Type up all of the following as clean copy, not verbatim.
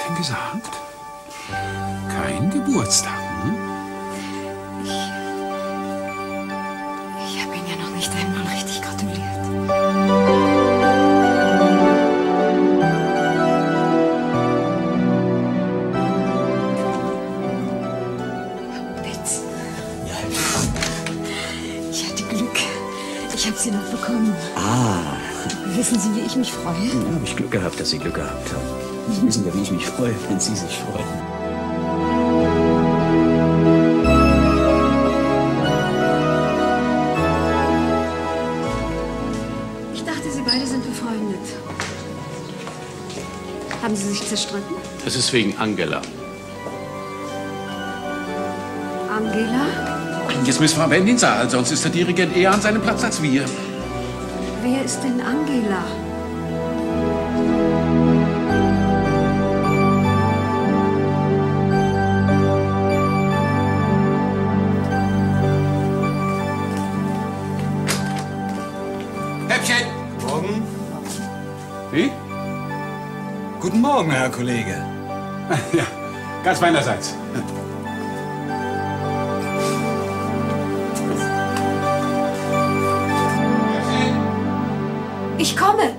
denn gesagt? Kein Geburtstag, hm? Ich habe Ihnen ja noch nicht einmal richtig gratuliert. Witz. Ja. Ich hatte Glück. Ich habe sie noch bekommen. Ah. Wissen Sie, wie ich mich freue? Ja, habe ich Glück gehabt, dass Sie Glück gehabt haben. Sie wissen ja, wie ich mich freue, wenn Sie sich freuen. Ich dachte, Sie beide sind befreundet. Haben Sie sich zerstritten? Das ist wegen Angela. Angela? Jetzt müssen wir aber in den Saal, sonst ist der Dirigent eher an seinem Platz als wir. Wer ist denn Angela? Häppchen! Morgen. Wie? Guten Morgen, Herr Kollege. Ja, ganz meinerseits. Ich komme!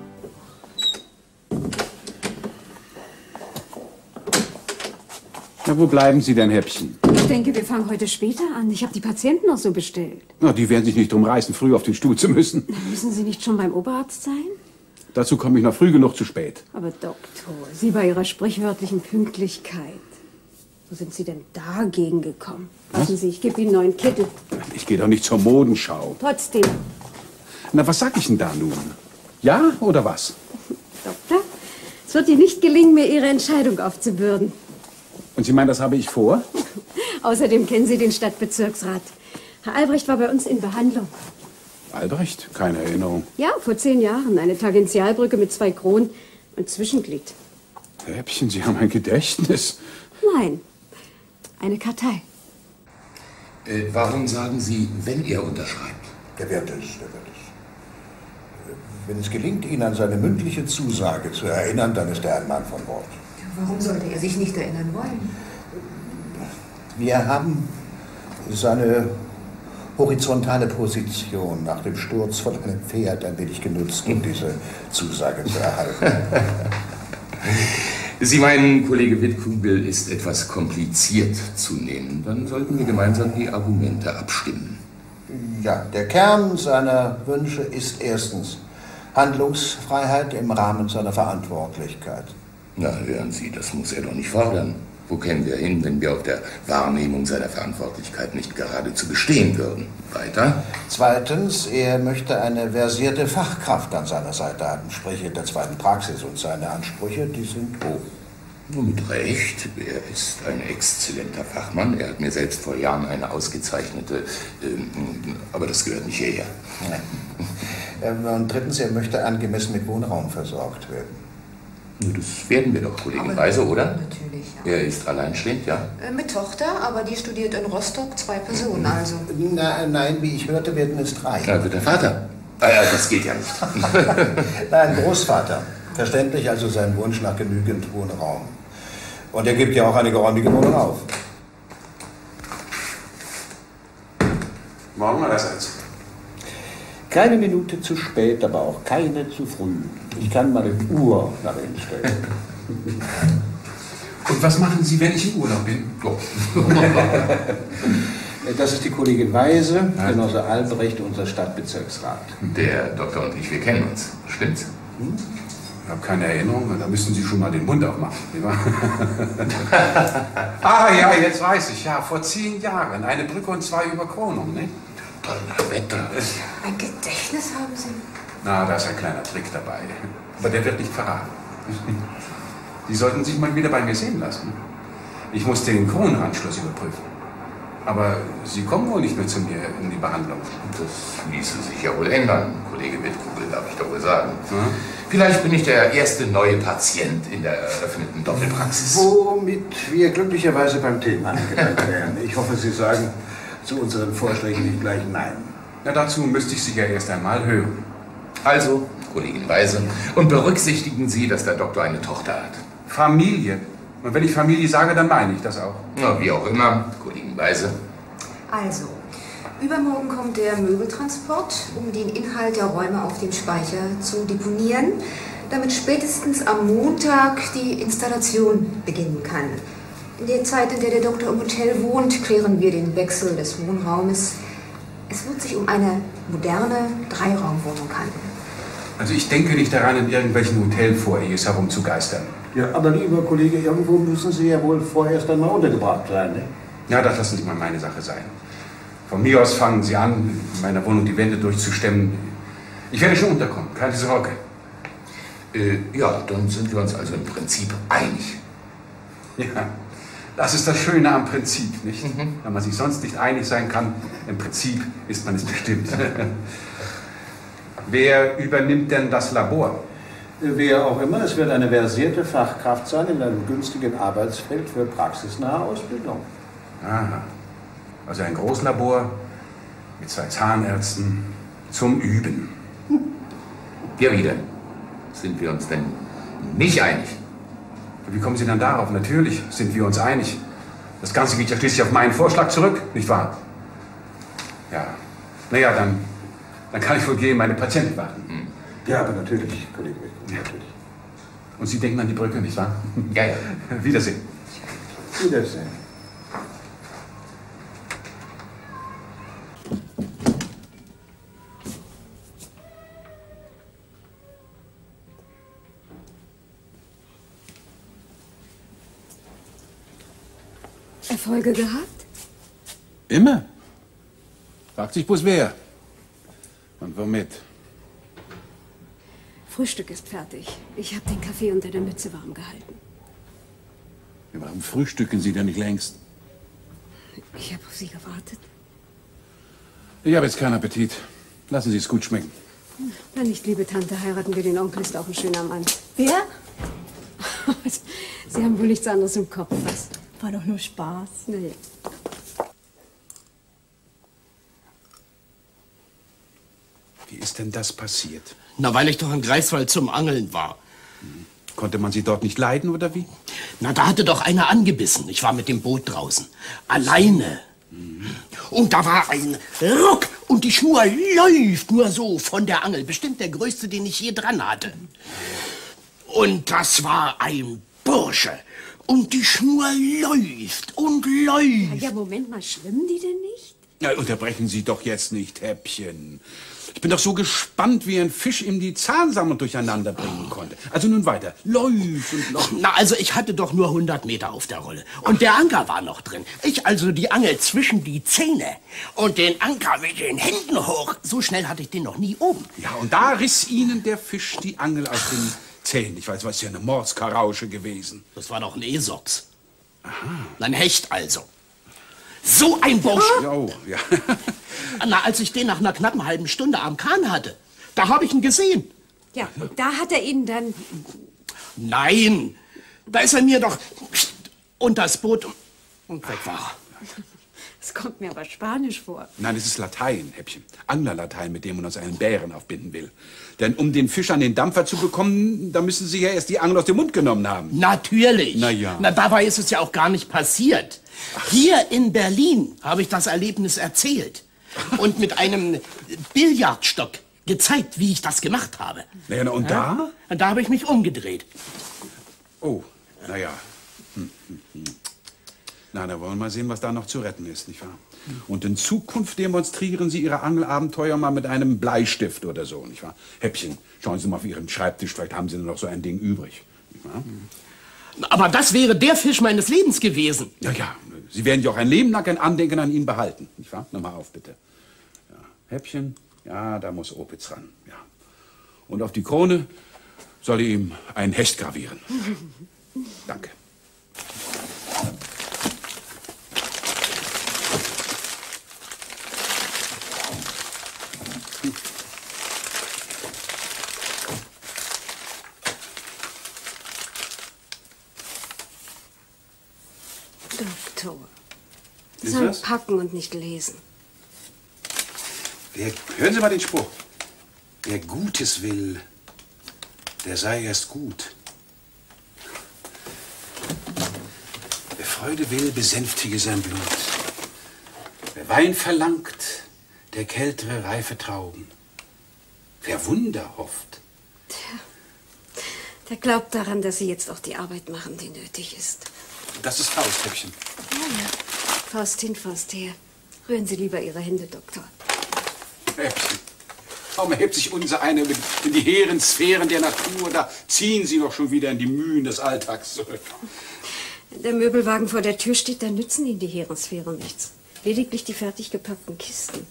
Na, wo bleiben Sie denn, Häppchen? Ich denke, wir fangen heute später an. Ich habe die Patienten noch so bestellt. Na, die werden sich nicht drum reißen, früh auf den Stuhl zu müssen. Müssen Sie nicht schon beim Oberarzt sein? Dazu komme ich noch früh genug zu spät. Aber Doktor, Sie bei Ihrer sprichwörtlichen Pünktlichkeit. Wo sind Sie denn dagegen gekommen? Warten Sie, ich gebe Ihnen einen neuen Kittel. Ich gehe doch nicht zur Modenschau. Trotzdem. Na, was sag ich denn da nun? Ja oder was? Doktor, es wird Ihnen nicht gelingen, mir Ihre Entscheidung aufzubürden. Und Sie meinen, das habe ich vor? Außerdem kennen Sie den Stadtbezirksrat. Herr Albrecht war bei uns in Behandlung. Albrecht? Keine Erinnerung. Ja, vor 10 Jahren. Eine Tangentialbrücke mit 2 Kronen und Zwischenglied. Häppchen, Sie haben ein Gedächtnis. Nein, eine Kartei. Warum sagen Sie, wenn er unterschreibt? Der wird es. Wenn es gelingt, ihn an seine mündliche Zusage zu erinnern, dann ist er ein Mann von Wort. Warum sollte er sich nicht erinnern wollen? Wir haben seine horizontale Position nach dem Sturz von einem Pferd ein wenig genutzt, um diese Zusage zu erhalten. Sie meinen, Kollege Wittkugel ist etwas kompliziert zu nehmen. Dann sollten wir gemeinsam die Argumente abstimmen. Ja, der Kern seiner Wünsche ist erstens Handlungsfreiheit im Rahmen seiner Verantwortlichkeit. Na, hören Sie, das muss er doch nicht fordern. Wo kämen wir hin, wenn wir auf der Wahrnehmung seiner Verantwortlichkeit nicht geradezu bestehen würden? Weiter? Zweitens, er möchte eine versierte Fachkraft an seiner Seite haben, sprich in der zweiten Praxis. Und seine Ansprüche, die sind hoch. Nur mit Recht. Er ist ein exzellenter Fachmann. Er hat mir selbst vor Jahren eine ausgezeichnete... aber das gehört nicht hierher. Und drittens, er möchte angemessen mit Wohnraum versorgt werden. Das werden wir doch, Kollegin Weise, oder? Natürlich, ja. Er ist alleinstehend, ja? Mit Tochter, aber die studiert in Rostock, 2 Personen also. Nein, wie ich hörte, werden es 3. Ja, wird der Vater. Das geht ja nicht. Nein, Großvater. Verständlich also sein Wunsch nach genügend Wohnraum. Und er gibt ja auch eine geräumige Wohnung auf. Morgen allerseits. Keine Minute zu spät, aber auch keine zu früh. Ich kann meine Uhr nach innen stellen. Und was machen Sie, wenn ich im Urlaub bin? Oh. Das ist die Kollegin Weise, Genosse Albrecht, unser Stadtbezirksrat. Der Doktor und ich, wir kennen uns. Stimmt's? Ich habe keine Erinnerung, da müssten Sie schon mal den Mund aufmachen. Ah ja, jetzt weiß ich. Ja, vor 10 Jahren. Eine Brücke und 2 Überkronungen, ne? Donnerwetter. Ein Gedächtnis haben Sie? Na, da ist ein kleiner Trick dabei. Aber der wird nicht verraten. Sie sollten sich mal wieder bei mir sehen lassen. Ich muss den Kronenanschluss überprüfen. Aber Sie kommen wohl nicht mehr zu mir in die Behandlung. Das ließe sich ja wohl ändern, Kollege Wittkugel, darf ich doch wohl sagen. Ja. Vielleicht bin ich der erste neue Patient in der eröffneten Doppelpraxis. Womit wir glücklicherweise beim Thema angelangt wären. Ich hoffe, Sie sagen zu unseren Vorschlägen nicht gleich Nein. Na, dazu müsste ich Sie ja erst einmal hören. Also, Kollegin Weise, und berücksichtigen Sie, dass der Doktor eine Tochter hat. Familie. Und wenn ich Familie sage, dann meine ich das auch. Na, wie auch immer, kollegenweise. Also, übermorgen kommt der Möbeltransport, um den Inhalt der Räume auf dem Speicher zu deponieren, damit spätestens am Montag die Installation beginnen kann. In der Zeit, in der der Doktor im Hotel wohnt, klären wir den Wechsel des Wohnraumes. Es wird sich um eine moderne Dreiraumwohnung handeln. Also ich denke nicht daran, in irgendwelchen Hotelfoyers herumzugeistern. Ja, aber lieber Kollege, irgendwo müssen Sie ja wohl vorerst einmal untergebracht sein, ne? Ja, das lassen Sie mal meine Sache sein. Von mir aus fangen Sie an, in meiner Wohnung die Wände durchzustemmen. Ich werde schon unterkommen, keine Sorge. Ja, dann sind wir uns also im Prinzip einig. Ja, das ist das Schöne am Prinzip, nicht? Wenn man sich sonst nicht einig sein kann, im Prinzip ist man es bestimmt. Wer übernimmt denn das Labor? Wer auch immer, es wird eine versierte Fachkraft sein in einem günstigen Arbeitsfeld für praxisnahe Ausbildung. Aha. Also ein Großlabor mit 2 Zahnärzten zum Üben. Ja, wieder. Sind wir uns denn nicht einig? Wie kommen Sie dann darauf? Natürlich sind wir uns einig. Das Ganze geht ja schließlich auf meinen Vorschlag zurück, nicht wahr? Ja. Naja, dann kann ich wohl gehen, meine Patienten warten. Ja, aber natürlich, Kollege. Natürlich. Und Sie denken an die Brücke, nicht wahr? Ja, ja. Wiedersehen. Wiedersehen. Erfolge gehabt? Immer. Fragt sich bloß wer. Und womit? Frühstück ist fertig. Ich habe den Kaffee unter der Mütze warm gehalten. Warum frühstücken Sie denn nicht längst? Ich habe auf Sie gewartet. Ich habe jetzt keinen Appetit. Lassen Sie es gut schmecken. Na nicht, liebe Tante, heiraten wir den Onkel, ist auch ein schöner Mann. Wer? Sie haben wohl nichts anderes im Kopf, was? War doch nur Spaß. Naja. Wie ist denn das passiert? Na, weil ich doch in Greifswald zum Angeln war. Konnte man Sie dort nicht leiden, oder wie? Na, da hatte doch einer angebissen. Ich war mit dem Boot draußen. Alleine. Und da war ein Ruck und die Schnur läuft nur so von der Angel. Bestimmt der größte, den ich je dran hatte. Und das war ein Bursche. Und die Schnur läuft und läuft. Ja, Moment mal, schwimmen die denn nicht? Ja, unterbrechen Sie doch jetzt nicht, Häppchen. Ich bin doch so gespannt, wie ein Fisch ihm die Zahnsammlung durcheinander bringen konnte. Also nun weiter. Läuft und läuft. Na, also ich hatte doch nur 100 Meter auf der Rolle. Und der Anker war noch drin. Ich also die Angel zwischen die Zähne und den Anker mit den Händen hoch. So schnell hatte ich den noch nie oben. Ja, und da riss Ihnen der Fisch die Angel aus den Zähnen. Ich weiß, was ist ja eine Mordskarausche gewesen. Das war doch ein Esops. Aha. Ein Hecht also. So ein Bursch. Oh, ja. Na, als ich den nach einer knappen halben Stunde am Kahn hatte, da habe ich ihn gesehen. Ja, und da hat er Ihnen dann... Nein, da ist er mir doch unter das Boot und weg war. Das kommt mir aber Spanisch vor. Nein, es ist Latein, Häppchen. Anglerlatein, mit dem man uns einen Bären aufbinden will. Denn um den Fisch an den Dampfer zu bekommen, da müssen Sie ja erst die Angel aus dem Mund genommen haben. Natürlich. Na ja. Na, dabei ist es ja auch gar nicht passiert. Hier in Berlin habe ich das Erlebnis erzählt. Und mit einem Billardstock gezeigt, wie ich das gemacht habe. Na ja, und da? Und da habe ich mich umgedreht. Oh, naja. Na, da wollen wir mal sehen, was da noch zu retten ist, nicht wahr? Und in Zukunft demonstrieren Sie Ihre Angelabenteuer mal mit einem Bleistift oder so, nicht wahr? Häppchen, schauen Sie mal auf Ihren Schreibtisch, vielleicht haben Sie noch so ein Ding übrig, nicht wahr? Aber das wäre der Fisch meines Lebens gewesen. Ja, ja, Sie werden ja auch ein Leben lang ein Andenken an ihn behalten, nicht wahr? Na, mal auf, bitte. Ja. Häppchen, ja, da muss Opitz ran, ja. Und auf die Krone soll ich ihm ein Hecht gravieren. Danke. Doktor. Ist Sein das? Packen und nicht lesen. Hören Sie mal den Spruch. Wer Gutes will, der sei erst gut. Freude will, besänftige sein Blut. Wer Wein verlangt, der kältere reife Trauben. Wer Wunder hofft. Der glaubt daran, dass Sie jetzt auch die Arbeit machen, die nötig ist. Das ist Faust, Häppchen. Ja. Faust hin, Faust her. Rühren Sie lieber Ihre Hände, Doktor. Häppchen. Warum erhebt sich unser eine in die hehren Sphären der Natur? Da ziehen Sie doch schon wieder in die Mühen des Alltags zurück. Wenn der Möbelwagen vor der Tür steht, dann nützen Ihnen die hehren Sphären nichts. Lediglich die fertig gepackten Kisten.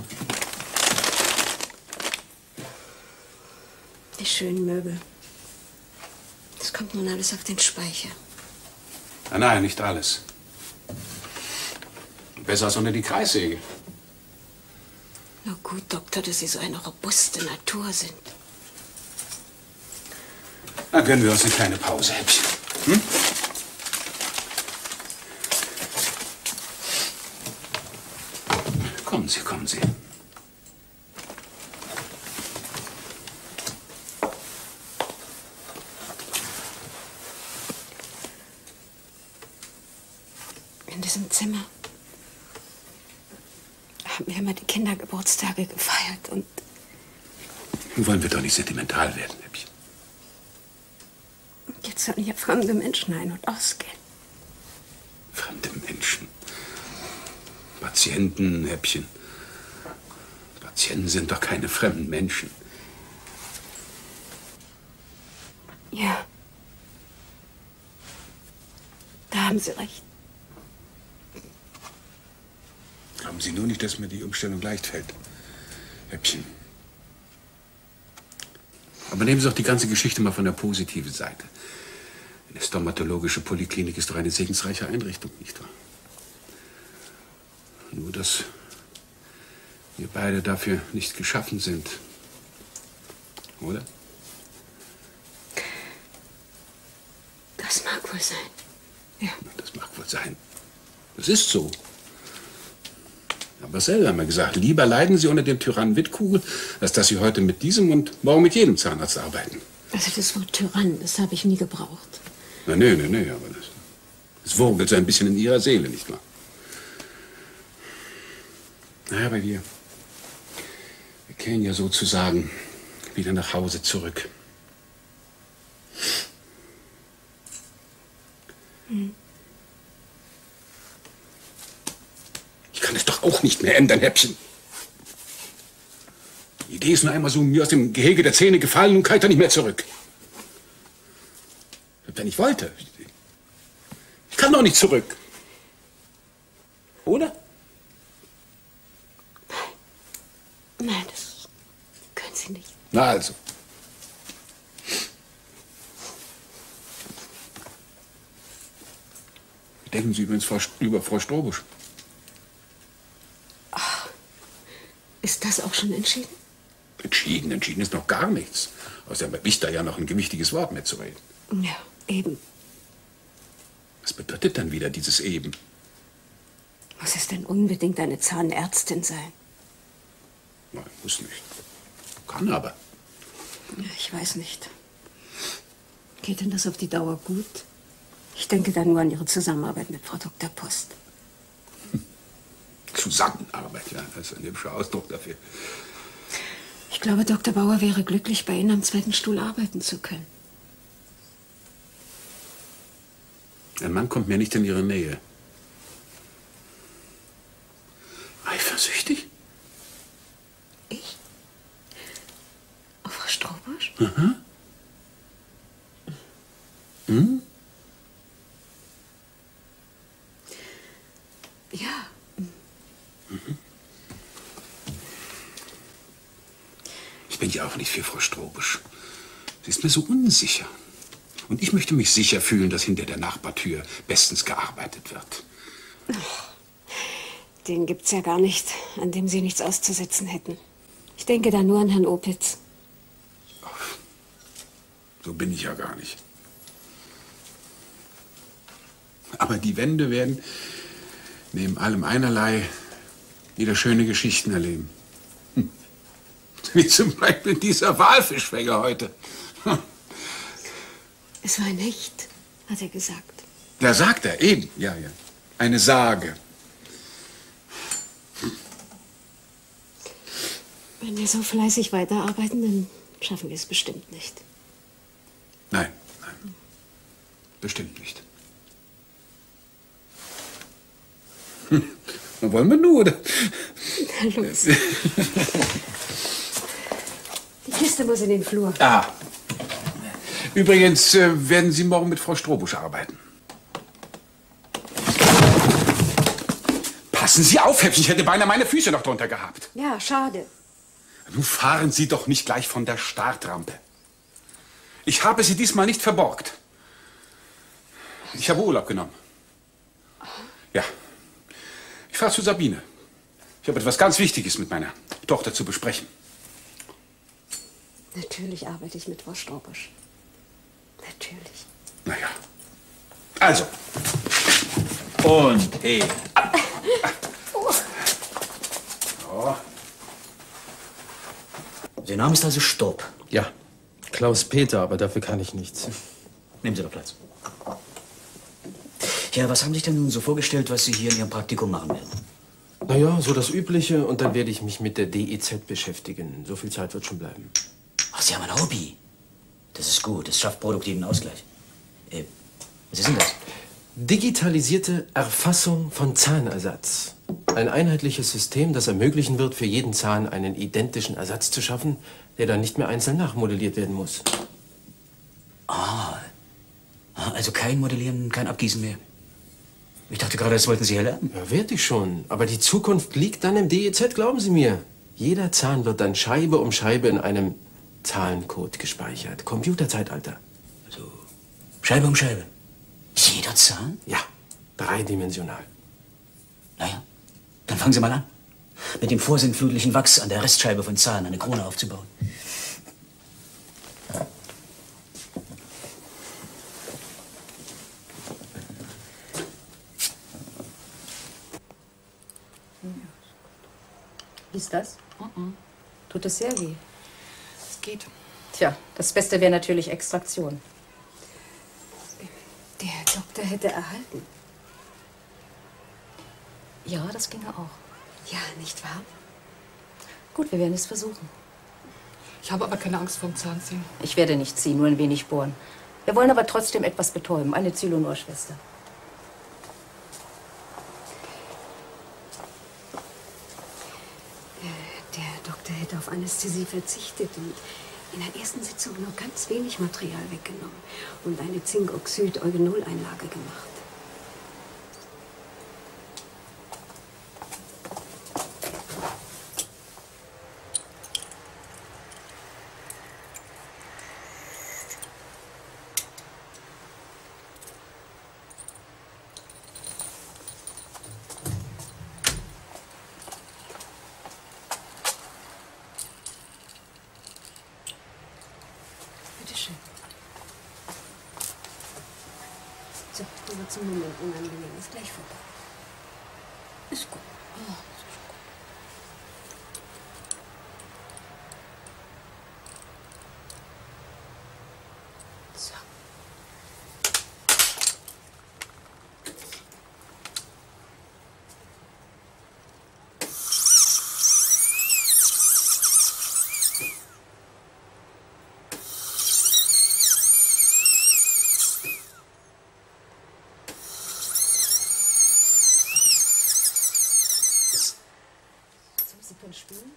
Die schönen Möbel. Das kommt nun alles auf den Speicher. Nein, nicht alles. Besser als unter die Kreissäge. Na gut, Doktor, dass Sie so eine robuste Natur sind. Dann gönnen wir uns eine kleine Pause, Häppchen. Hm? Kommen Sie, kommen Sie. In diesem Zimmer haben wir immer die Kindergeburtstage gefeiert und... Nun wollen wir doch nicht sentimental werden, Häppchen. Jetzt sollen hier fremde Menschen ein- und ausgehen. Fremde Menschen. Patienten, Häppchen. Patienten sind doch keine fremden Menschen. Ja. Da haben Sie recht. Glauben Sie nur nicht, dass mir die Umstellung leicht fällt, Häppchen. Aber nehmen Sie doch die ganze Geschichte mal von der positiven Seite. Eine stomatologische Poliklinik ist doch eine segensreiche Einrichtung, nicht wahr? Nur, dass wir beide dafür nicht geschaffen sind. Oder? Das mag wohl sein. Ja. Das mag wohl sein. Das ist so. Aber selber haben wir gesagt, lieber leiden Sie unter dem Tyrannen Wittkugel, als dass Sie heute mit diesem und morgen mit jedem Zahnarzt arbeiten. Also das Wort Tyrann, das habe ich nie gebraucht. Na, nee, aber das wurgelt so ein bisschen in Ihrer Seele, nicht wahr? Naja, aber wir kehren ja sozusagen wieder nach Hause zurück. Ich kann es doch auch nicht mehr ändern, Häppchen. Die Idee ist nur einmal so mir aus dem Gehege der Zähne gefallen und kehrt da nicht mehr zurück. Wenn ich wollte. Ich kann doch nicht zurück. Oder? Nein, das können Sie nicht. Na also. Wie denken Sie übrigens über Frau Strobusch? Ach, ist das auch schon entschieden? Entschieden ist noch gar nichts. Außerdem habe ich da ja noch ein gewichtiges Wort mitzureden. Ja, eben. Was bedeutet dann wieder dieses eben? Muss es denn unbedingt eine Zahnärztin sein? Nein, muss nicht. Kann aber. Ja, ich weiß nicht. Geht denn das auf die Dauer gut? Ich denke da nur an Ihre Zusammenarbeit mit Frau Dr. Post. Zusammenarbeit, ja, das ist ein hübscher Ausdruck dafür. Ich glaube, Dr. Bauer wäre glücklich, bei Ihnen am zweiten Stuhl arbeiten zu können. Ein Mann kommt mir nicht in Ihre Nähe. Eifersüchtig? Ich? Auf Frau Strobusch? Aha. Hm? Ja. Mhm. Ich bin ja auch nicht für Frau Strobusch. Sie ist mir so unsicher. Und ich möchte mich sicher fühlen, dass hinter der Nachbartür bestens gearbeitet wird. Den gibt's ja gar nicht, an dem Sie nichts auszusetzen hätten. Ich denke da nur an Herrn Opitz. So bin ich ja gar nicht. Aber die Wände werden neben allem einerlei wieder schöne Geschichten erleben. Wie zum Beispiel dieser Walfischfänger heute. Es war ein Hecht, hat er gesagt. Da sagt er, eben. Ja, ja. Eine Sage. Wenn wir so fleißig weiterarbeiten, dann schaffen wir es bestimmt nicht. Nein, nein. Bestimmt nicht. Na, wollen wir nur, oder? Na los. Die Kiste muss in den Flur. Ah. Übrigens werden Sie morgen mit Frau Strobusch arbeiten. Passen Sie auf, Häppchen, ich hätte beinahe meine Füße noch drunter gehabt. Ja, schade. Nun fahren Sie doch nicht gleich von der Startrampe. Ich habe Sie diesmal nicht verborgt. Ich habe Urlaub genommen. Ja. Ich fahre zu Sabine. Ich habe etwas ganz Wichtiges mit meiner Tochter zu besprechen. Natürlich arbeite ich mit Frau Strobusch. Natürlich. Naja. Also. Und hey. Oh. Der Name ist also Stopp. Ja, Klaus-Peter, aber dafür kann ich nichts. Nehmen Sie doch Platz. Ja, was haben Sie sich denn nun so vorgestellt, was Sie hier in Ihrem Praktikum machen werden? Naja, so das Übliche und dann werde ich mich mit der DEZ beschäftigen. So viel Zeit wird schon bleiben. Ach, Sie haben ein Hobby. Das ist gut, das schafft produktiven Ausgleich. Was ist denn das? Digitalisierte Erfassung von Zahnersatz. Ein einheitliches System, das ermöglichen wird, für jeden Zahn einen identischen Ersatz zu schaffen, der dann nicht mehr einzeln nachmodelliert werden muss. Also kein Modellieren, kein Abgießen mehr. Ich dachte gerade, das wollten Sie erlernen. Ja, werd ich schon. Aber die Zukunft liegt dann im DEZ, glauben Sie mir. Jeder Zahn wird dann Scheibe um Scheibe in einem Zahlencode gespeichert. Computerzeitalter. Also Scheibe um Scheibe. Jeder Zahn? Ja, dreidimensional. Naja, dann fangen Sie mal an. Mit dem vorsinnflutlichen Wachs an der Restscheibe von Zahn eine Krone aufzubauen. Wie ist das? Tut es sehr weh? Es geht. Tja, das Beste wäre natürlich Extraktion. Der Doktor hätte erhalten. Ja, das ginge auch. Ja, nicht wahr? Gut, wir werden es versuchen. Ich habe aber keine Angst vorm Zahnziehen. Ich werde nicht ziehen, nur ein wenig bohren. Wir wollen aber trotzdem etwas betäuben. Eine Zylonor-Schwester. Der Doktor hätte auf Anästhesie verzichtet und in der ersten Sitzung nur ganz wenig Material weggenommen und eine Zinkoxid-Eugenol-Einlage gemacht. So, du wirst im Moment unangenehm. Ist gleich vorbei. Ist gut. Oh, ist gut. So. Sie können spielen?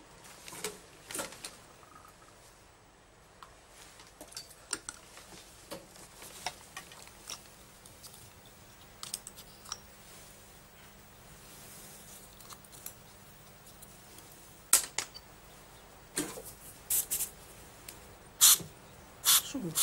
Schon gut.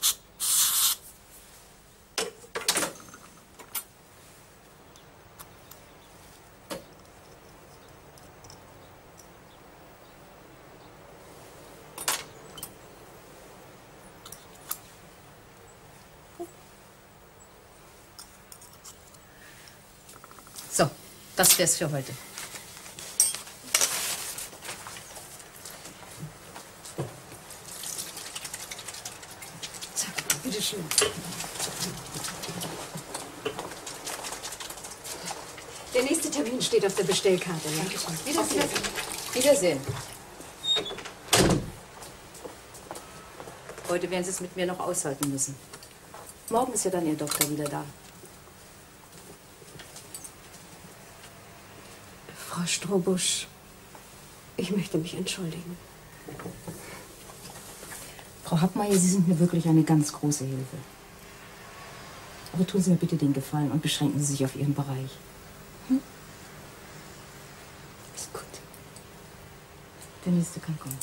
So, das wär's für heute. Zack, bitteschön. Der nächste Termin steht auf der Bestellkarte. Ja? Wiedersehen. Wiedersehen. Heute werden Sie es mit mir noch aushalten müssen. Morgen ist ja dann Ihr Doktor wieder da. Frau Strohbusch, ich möchte mich entschuldigen. Frau Hackmeier, Sie sind mir wirklich eine ganz große Hilfe. Aber tun Sie mir bitte den Gefallen und beschränken Sie sich auf Ihren Bereich. Hm? Ist gut. Der nächste kann kommen.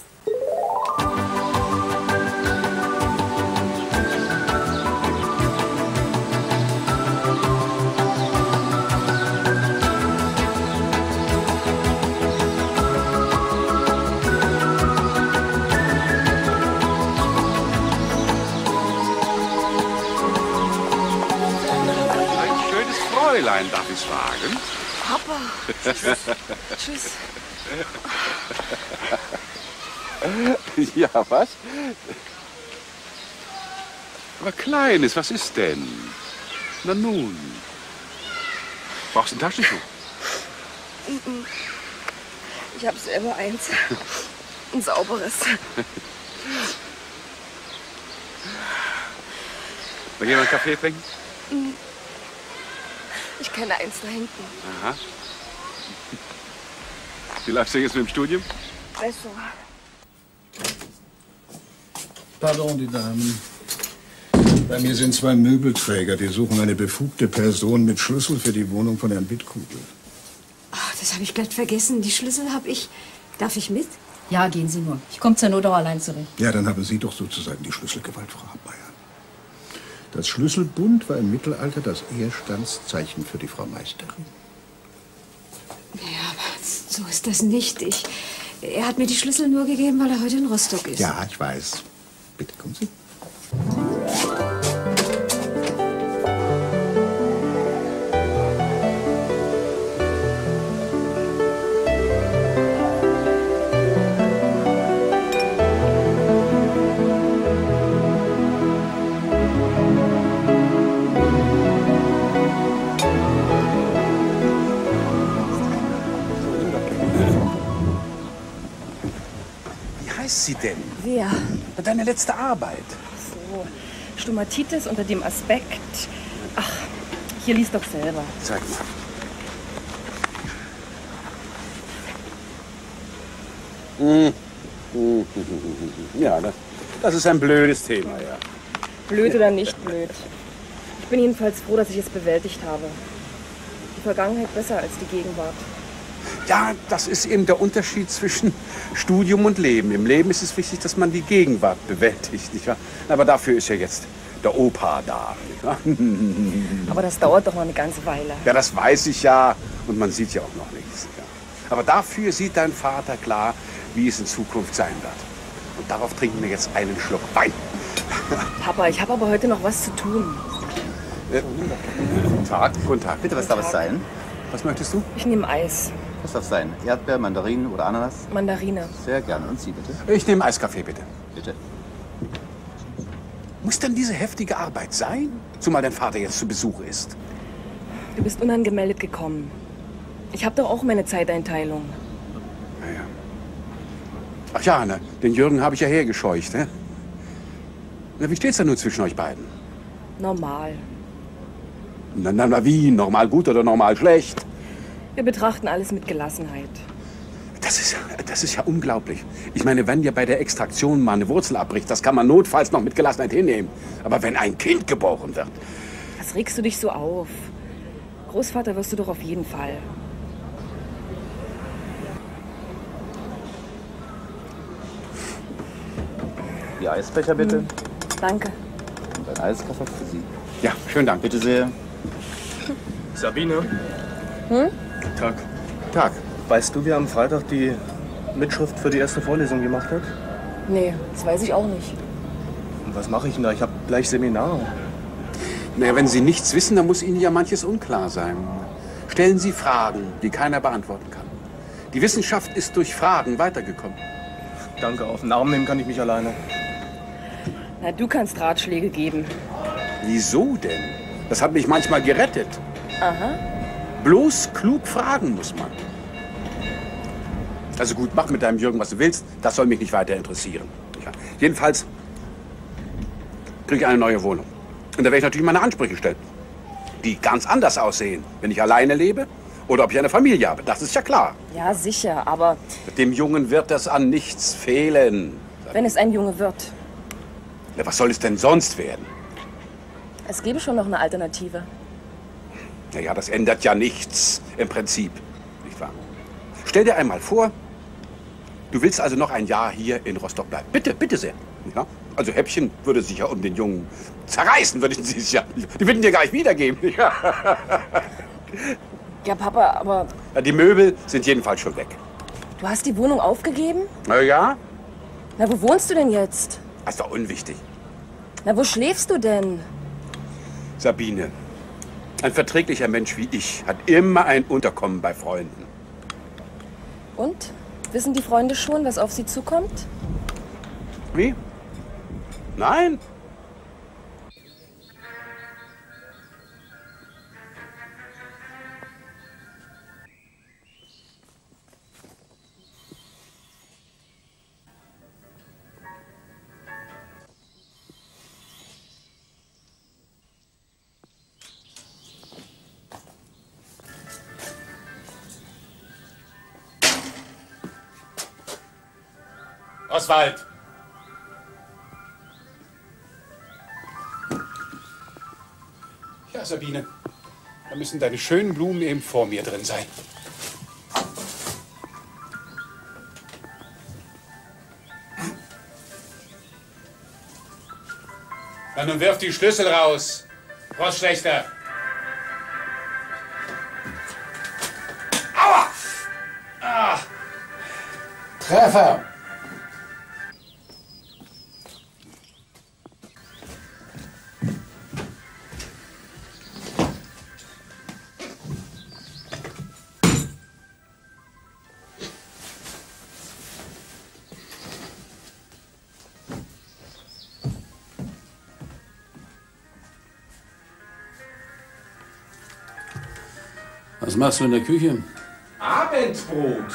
Fräulein, darf ich fragen? Papa. Tschüss. Ja, was? Aber Kleines, was ist denn? Na nun. Brauchst du ein Taschentuch? Ich habe selber eins. Ein sauberes. Will jemand einen Kaffee trinken? Ich kenne eins da hinten. Aha. Wie läuft's denn jetzt mit dem Studium? Besser. Pardon, die Damen. Bei mir sind 2 Möbelträger, die suchen eine befugte Person mit Schlüssel für die Wohnung von Herrn Bittkugel. Ach, das habe ich glatt vergessen. Die Schlüssel habe ich. Darf ich mit? Ja, gehen Sie nur. Ich komme zur Not auch allein zurecht. Ja, dann haben Sie doch sozusagen die Schlüsselgewalt, Frau Hackmeier. Das Schlüsselbund war im Mittelalter das Ehrstandszeichen für die Frau Meisterin. Ja, aber so ist das nicht. Er hat mir die Schlüssel nur gegeben, weil er heute in Rostock ist. Ja, ich weiß. Bitte, kommen Sie. Sie denn? Wer? Deine letzte Arbeit. So, Stomatitis unter dem Aspekt. Ach, hier liest doch selber. Zeig mal. Ja, das ist ein blödes Thema, ja. Blöd oder nicht blöd. Ich bin jedenfalls froh, dass ich es bewältigt habe. Die Vergangenheit besser als die Gegenwart. Ja, das ist eben der Unterschied zwischen Studium und Leben. Im Leben ist es wichtig, dass man die Gegenwart bewältigt, nicht wahr? Aber dafür ist ja jetzt der Opa da, nicht wahr? Aber das dauert doch noch eine ganze Weile. Ja, das weiß ich ja. Und man sieht ja auch noch nichts. Ja. Aber dafür sieht dein Vater klar, wie es in Zukunft sein wird. Und darauf trinken wir jetzt einen Schluck Wein. Papa, ich habe aber heute noch was zu tun. Guten Tag. Guten Tag. Bitte, was darf es sein? Was möchtest du? Ich nehme Eis. Was darf es sein? Erdbeer, Mandarinen oder Ananas? Mandarine. Sehr gerne. Und Sie bitte? Ich nehme Eiskaffee, bitte. Bitte. Muss denn diese heftige Arbeit sein? Zumal dein Vater jetzt zu Besuch ist. Du bist unangemeldet gekommen. Ich habe doch auch meine Zeiteinteilung. Ja. Ach ja, ne, den Jürgen habe ich ja hergescheucht. Ne? Na, wie steht's denn nun zwischen euch beiden? Normal. Na, wie? Normal gut oder normal schlecht? Wir betrachten alles mit Gelassenheit. Das ist ja unglaublich. Ich meine, wenn dir bei der Extraktion mal eine Wurzel abbricht, das kann man notfalls noch mit Gelassenheit hinnehmen. Aber wenn ein Kind geboren wird... Was regst du dich so auf? Großvater wirst du doch auf jeden Fall. Die Eisbecher bitte. Danke. Und ein Eiskaffee für Sie. Ja, schönen Dank. Bitte sehr. Sabine. Tag. Tag. Weißt du, wer am Freitag die Mitschrift für die erste Vorlesung gemacht hat? Nee, das weiß ich auch nicht. Und was mache ich denn da? Ich habe gleich Seminar. Naja, wenn Sie nichts wissen, dann muss Ihnen ja manches unklar sein. Stellen Sie Fragen, die keiner beantworten kann. Die Wissenschaft ist durch Fragen weitergekommen. Danke, auf den Arm nehmen kann ich mich alleine. Na, du kannst Ratschläge geben. Wieso denn? Das hat mich manchmal gerettet. Aha. Bloß klug fragen muss man. Also gut, mach mit deinem Jürgen, was du willst. Das soll mich nicht weiter interessieren. Ja. Jedenfalls kriege ich eine neue Wohnung. Und da werde ich natürlich meine Ansprüche stellen. Die ganz anders aussehen, wenn ich alleine lebe oder ob ich eine Familie habe. Das ist ja klar. Ja, sicher, aber Dem Jungen wird es an nichts fehlen. wenn es ein Junge wird, Ja, was soll es denn sonst werden? es gäbe schon noch eine Alternative. Naja, das ändert ja nichts im Prinzip, nicht wahr? Stell dir einmal vor, du willst also noch ein Jahr hier in Rostock bleiben. Bitte, bitte sehr. Ja? Also Häppchen würde sich ja um den Jungen zerreißen, würden sie es ja. Die würden dir gar nicht wiedergeben. Ja, Papa, aber Ja, die Möbel sind jedenfalls schon weg. du hast die Wohnung aufgegeben? Na ja, Na, wo wohnst du denn jetzt? das ist doch unwichtig. Na, wo schläfst du denn? Sabine, ein verträglicher Mensch wie ich hat immer ein Unterkommen bei Freunden. Und? Wissen die Freunde schon, was auf sie zukommt? Wie? Nein? Oswald! Ja, Sabine. Da müssen deine schönen Blumen eben vor mir drin sein. Na, nun wirf die Schlüssel raus. Rostschlechter. Aua! Ah! Treffer! Was machst du in der Küche? Abendbrot.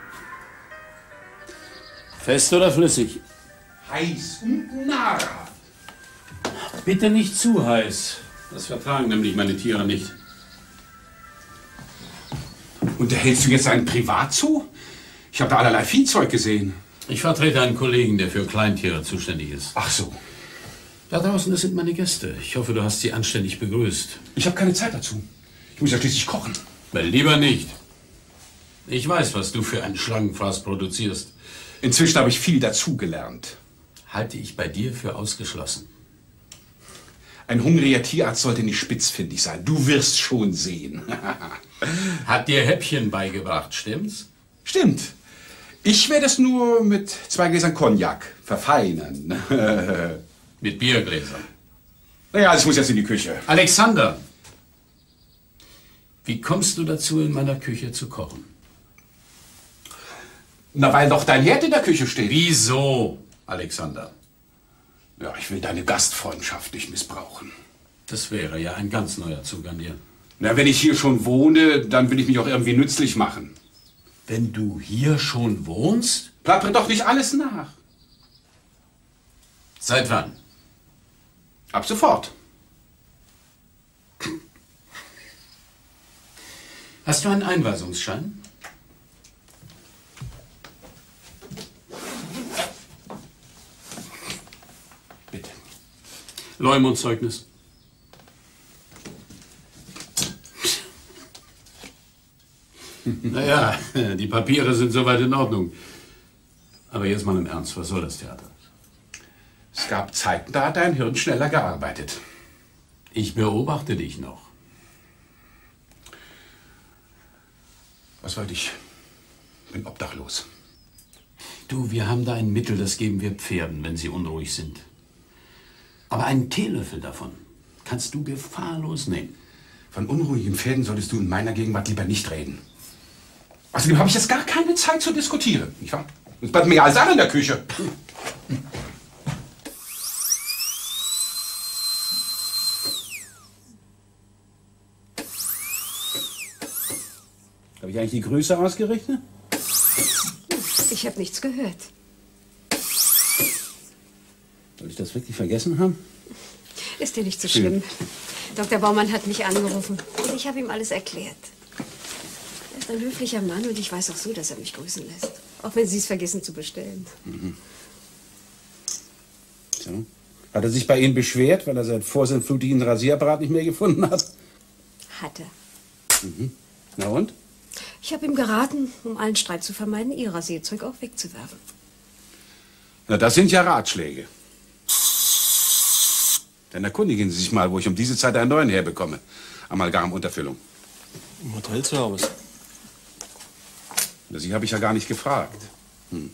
Fest oder flüssig? Heiß und nahrhaft. Bitte nicht zu heiß. Das vertragen nämlich meine Tiere nicht. Unterhältst du jetzt einen Privatzoo? Ich habe da allerlei Viehzeug gesehen. Ich vertrete einen Kollegen, der für Kleintiere zuständig ist. Ach so. Da draußen, das sind meine Gäste. Ich hoffe, du hast sie anständig begrüßt. Ich habe keine Zeit dazu. Ich muss ja schließlich kochen. Weil lieber nicht. Ich weiß, was du für einen Schlangenfraß produzierst. Inzwischen habe ich viel dazugelernt. Halte ich bei dir für ausgeschlossen. Ein hungriger Tierarzt sollte nicht spitzfindig sein. Du wirst schon sehen. Hat dir Häppchen beigebracht, stimmt's? Stimmt. Ich werde es nur mit 2 Gläsern Cognac verfeinern. Mit Biergläsern. Naja, ich muss jetzt in die Küche. Alexander! Wie kommst du dazu, in meiner Küche zu kochen? Na, weil doch dein Herd in der Küche steht. Wieso, Alexander? Ja, ich will deine Gastfreundschaft nicht missbrauchen. Das wäre ja ein ganz neuer Zug an dir. Na, wenn ich hier schon wohne, dann will ich mich auch irgendwie nützlich machen. Wenn du hier schon wohnst? Plappere doch nicht alles nach. Seit wann? Ab sofort. Hast du einen Einweisungsschein? Bitte. Leumundszeugnis. Naja, die Papiere sind soweit in Ordnung. Aber jetzt mal im Ernst, was soll das Theater? Es gab Zeiten, da hat dein Hirn schneller gearbeitet. Ich beobachte dich noch. Was wollte ich? Bin obdachlos. Du, wir haben da ein Mittel, das geben wir Pferden, wenn sie unruhig sind. Aber einen Teelöffel davon kannst du gefahrlos nehmen. Von unruhigen Pferden solltest du in meiner Gegenwart lieber nicht reden. Außerdem habe ich jetzt gar keine Zeit zu diskutieren, nicht wahr? Es bleibt mir alles an in der Küche. Habe ich eigentlich die Größe ausgerechnet? Ich habe nichts gehört. Soll ich das wirklich vergessen haben? Ist ja nicht so schlimm. Dr. Baumann hat mich angerufen und ich habe ihm alles erklärt. Er ist ein höflicher Mann und ich weiß auch so, dass er mich grüßen lässt. Auch wenn Sie es vergessen zu bestellen. Mhm. So. Hat er sich bei Ihnen beschwert, weil er seit Vorsintflut den Rasierapparat nicht mehr gefunden hat? Hat er. Mhm. Na und? Ich habe ihm geraten, um allen Streit zu vermeiden, Ihr Rasierzeug auch wegzuwerfen. Na, das sind ja Ratschläge. Dann erkundigen Sie sich mal, wo ich um diese Zeit einen neuen herbekomme. Amalgamunterfüllung. Im Hotelservice. Sie habe ich ja gar nicht gefragt. Hm.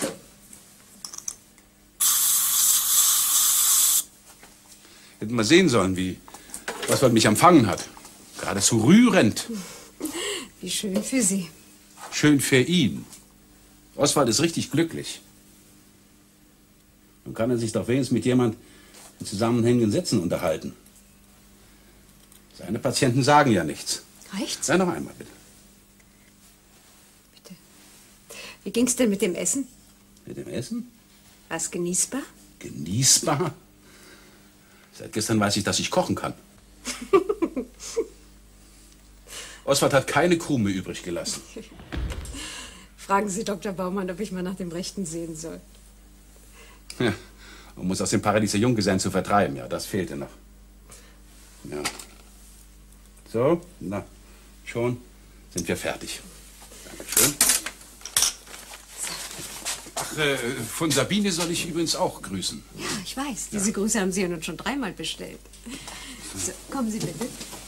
Hätten wir sehen sollen, wie Oswald mich empfangen hat. Geradezu rührend. Wie schön für Sie. Schön für ihn. Oswald ist richtig glücklich. Nun kann er sich doch wenigstens mit jemand in zusammenhängenden Sätzen unterhalten. Seine Patienten sagen ja nichts. Reicht's? Sei noch einmal, bitte. Wie ging's denn mit dem Essen? Mit dem Essen? War's genießbar? Genießbar? Seit gestern weiß ich, dass ich kochen kann. Oswald hat keine Krume übrig gelassen. Fragen Sie Dr. Baumann, ob ich mal nach dem Rechten sehen soll. Ja, um uns aus dem Paradies der Junggesellen zu vertreiben. Ja, das fehlte noch. Ja. So, na, schon sind wir fertig. Dankeschön. Ach, von Sabine soll ich übrigens auch grüßen. Ja, ich weiß. Diese Grüße haben Sie ja nun schon 3-mal bestellt. So, kommen Sie bitte.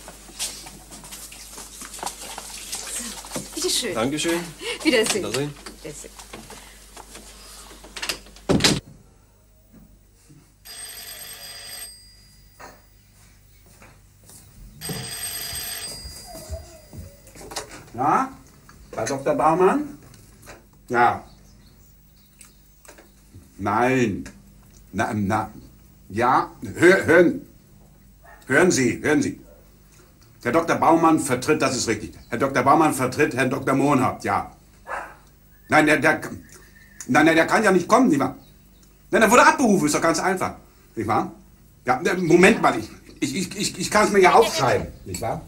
So, bitteschön. Dankeschön. Wiedersehen. Wiedersehen. Wiedersehen. Na, Herr Dr. Baumann? Ja. Nein. Na. Ja, hören Sie. Herr Dr. Baumann vertritt, das ist richtig. Herr Dr. Baumann vertritt Herrn Dr. Mohnhaupt, ja. Nein, der kann ja nicht kommen, nicht wahr? Nein, der wurde abberufen, ist doch ganz einfach, nicht wahr? Ja, Moment mal, ich kann es mir ja aufschreiben, nicht wahr?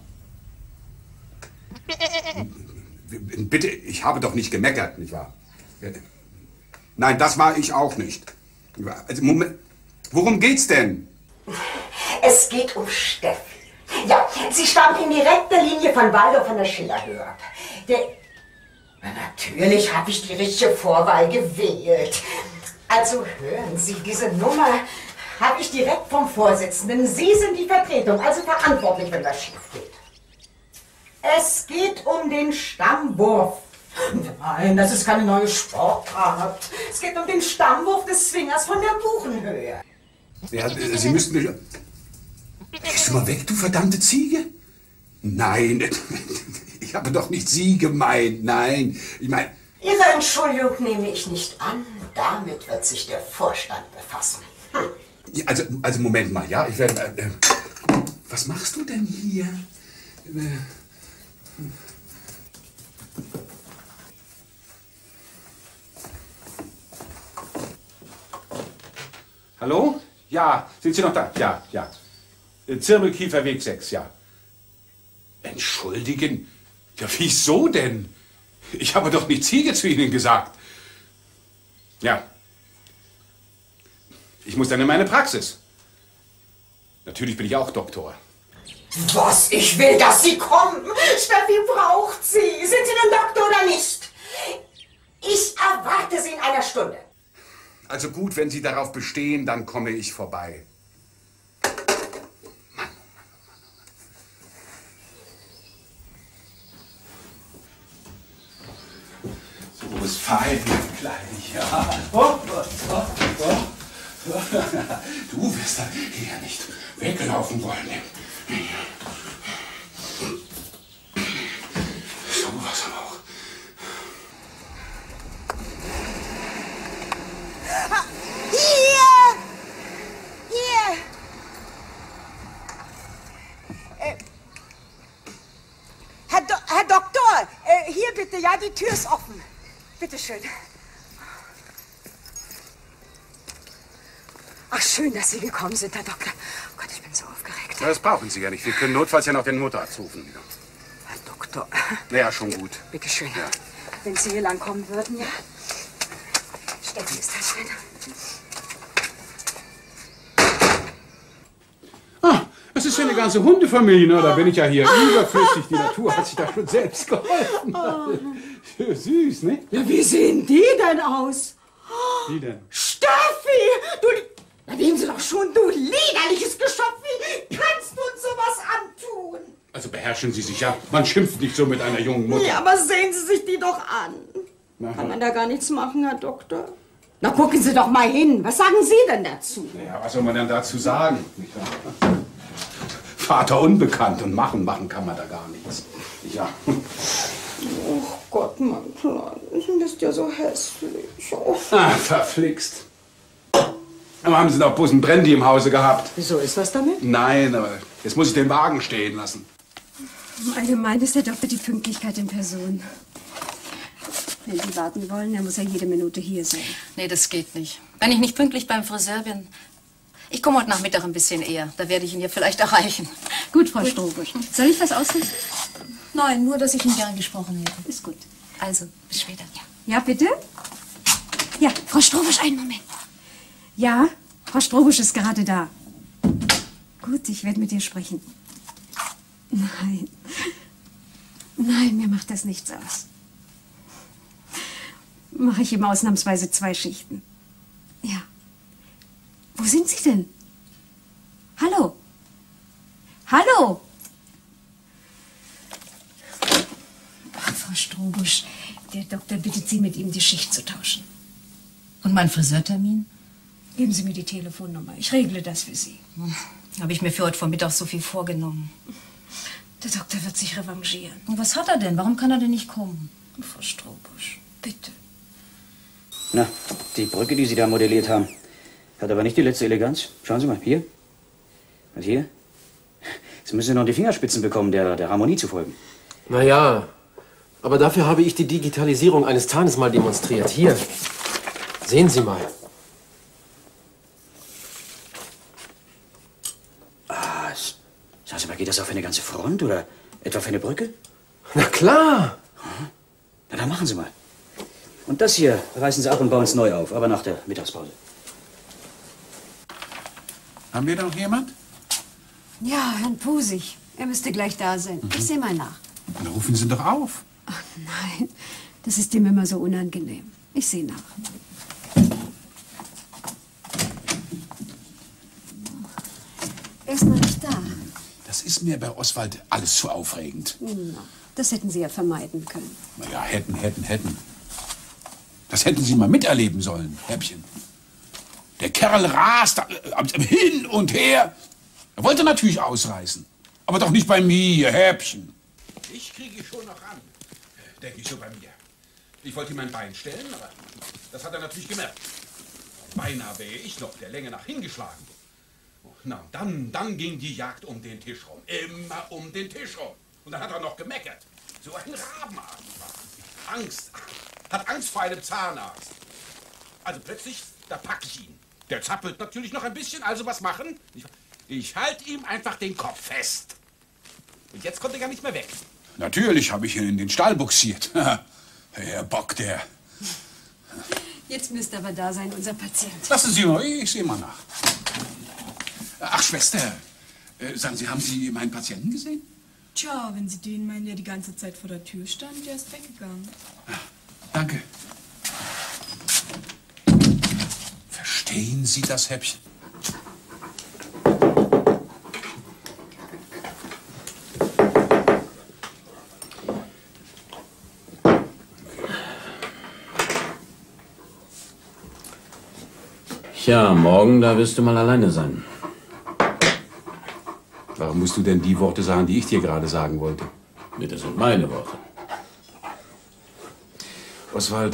Bitte, ich habe doch nicht gemeckert, nicht wahr? Nein, das war ich auch nicht. Also, Moment, worum geht's denn? Es geht um Steffi. Ja, sie stammt in direkter Linie von Waldo von der Schillerhöhe ab. Na, natürlich habe ich die richtige Vorwahl gewählt. Also hören Sie, diese Nummer habe ich direkt vom Vorsitzenden. Sie sind die Vertretung, also verantwortlich, wenn was schief geht. Es geht um den Stammwurf. Nein, das ist keine neue Sportart. Es geht um den Stammwurf des Swingers von der Buchenhöhe. Ja, Sie müssten mich... Gehst du mal weg, du verdammte Ziege? Nein, ich habe doch nicht Sie gemeint, nein. Ich meine... Ihre Entschuldigung nehme ich nicht an. Damit wird sich der Vorstand befassen. Ja, also Moment mal, ja, ich werde... was machst du denn hier? Hallo? Ja, sind Sie noch da? Ja. Zirbelkieferweg 6, ja. Entschuldigen? Ja, wieso denn? Ich habe doch nicht Ziege zu Ihnen gesagt. Ja. Ich muss dann in meine Praxis. Natürlich bin ich auch Doktor. Was? Ich will, dass Sie kommen. Steffi braucht Sie. Sind Sie denn Doktor oder nicht? Ich erwarte Sie in einer Stunde. Also gut, wenn Sie darauf bestehen, dann komme ich vorbei. So ist fein, Klein, ja. Du wirst da hier nicht weglaufen wollen. So was aber auch. Hier! Herr Doktor, Ja, die Tür ist offen. Bitte schön. Ach, schön, dass Sie gekommen sind, Herr Doktor. Oh Gott, ich bin so aufgeregt. Na, das brauchen Sie ja nicht. Wir können notfalls ja noch den Notarzt rufen. Herr Doktor. Ja, schon gut. Bitte schön. Ja. Wenn Sie hier lang kommen würden, ja. Steffi ist das schön. Ah, das ist ja eine ganze Hundefamilie, ne? Da bin ich ja hier überflüssig. Die Natur hat sich da schon selbst geholfen. Süß, ne? Ja, wie sehen die denn aus? Wie denn? Steffi! Du... Na, nehmen Sie doch schon, du liederliches Geschöpf! Wie kannst du uns sowas antun? Also beherrschen Sie sich ja. Man schimpft nicht so mit einer jungen Mutter. Ja, aber sehen Sie sich die doch an. Na, Kann man da gar nichts machen, Herr Doktor? Na, gucken Sie doch mal hin. Was sagen Sie denn dazu? Ja, was soll man denn dazu sagen? Vater unbekannt und machen kann man da gar nichts. Ja. Oh Gott, mein Kleines, du bist ja so hässlich. Oh. Ah, verflixt. Aber haben Sie noch bloß einen Brandy im Hause gehabt? Wieso, ist was damit? Nein, aber jetzt muss ich den Wagen stehen lassen. Allgemein ist der Doktor die Pünktlichkeit in Person. Wenn Sie warten wollen, dann muss er jede Minute hier sein. Nee, das geht nicht. Wenn ich nicht pünktlich beim Friseur bin. Ich komme heute Nachmittag ein bisschen eher. Da werde ich ihn ja vielleicht erreichen. Gut, Frau Strobusch. Soll ich was ausrichten? Nein, nur, dass ich ihn gern gesprochen hätte. Ist gut. Also, bis später. Ja, bitte? Ja, Frau Strobusch, einen Moment. Ja, Frau Strobusch ist gerade da. Gut, ich werde mit ihr sprechen. Nein. Nein, mir macht das nichts aus. Mache ich ihm ausnahmsweise 2 Schichten. Ja. Wo sind Sie denn? Hallo? Hallo? Ach, Frau Strobusch, der Doktor bittet Sie, mit ihm die Schicht zu tauschen. Und mein Friseurtermin? Geben Sie mir die Telefonnummer. Ich regle das für Sie. Habe ich mir für heute Vormittag so viel vorgenommen. Der Doktor wird sich revanchieren. Und was hat er denn? Warum kann er denn nicht kommen? Frau Strobusch, bitte. Na, die Brücke, die Sie da modelliert haben, hat aber nicht die letzte Eleganz. Schauen Sie mal, hier. Und hier. Jetzt müssen Sie noch die Fingerspitzen bekommen, der Harmonie zu folgen. Na ja, aber dafür habe ich die Digitalisierung eines Zahnes mal demonstriert. Hier, sehen Sie mal. Ah, sagen Sie mal, geht das auch für eine ganze Front oder etwa für eine Brücke? Na klar. Na, dann machen Sie mal. Und das hier reißen Sie ab und bauen es neu auf, aber nach der Mittagspause. Haben wir da noch jemand? Ja, Herrn Pusig. Er müsste gleich da sein. Ich sehe mal nach. Dann rufen Sie doch auf. Ach nein, das ist ihm immer so unangenehm. Ich sehe nach. Er ist noch nicht da. Das ist mir bei Oswald alles zu aufregend. Na, das hätten Sie ja vermeiden können. Naja, hätten. Das hätten Sie mal miterleben sollen, Häppchen. Der Kerl rast hin und her. Er wollte natürlich ausreißen. Aber doch nicht bei mir, Häppchen. Ich kriege schon noch an. Denke ich so bei mir. Ich wollte ihm ein Bein stellen, aber das hat er natürlich gemerkt. Beinahe wäre ich noch der Länge nach hingeschlagen. Na, dann ging die Jagd um den Tisch rum. Immer um den Tisch rum. Und dann hat er noch gemeckert. So ein Rabenarm. Angst. Hat Angst vor einem Zahnarzt. Also plötzlich, da packe ich ihn. Der zappelt natürlich noch ein bisschen, also was machen? Ich halte ihm einfach den Kopf fest. Und jetzt kommt er gar nicht mehr weg. Natürlich habe ich ihn in den Stall buxiert. Herr Bock, der. Jetzt müsste aber da sein, unser Patient. Lassen Sie mal, ich sehe mal nach. Ach, Schwester, sagen Sie, haben Sie meinen Patienten gesehen? Tja, wenn Sie den meinen, der die ganze Zeit vor der Tür stand, der ist weggegangen. Danke. Verstehen Sie das, Häppchen? Tja, morgen, da wirst du mal alleine sein. Warum musst du denn die Worte sagen, die ich dir gerade sagen wollte? Nee, das sind meine Worte. Oswald,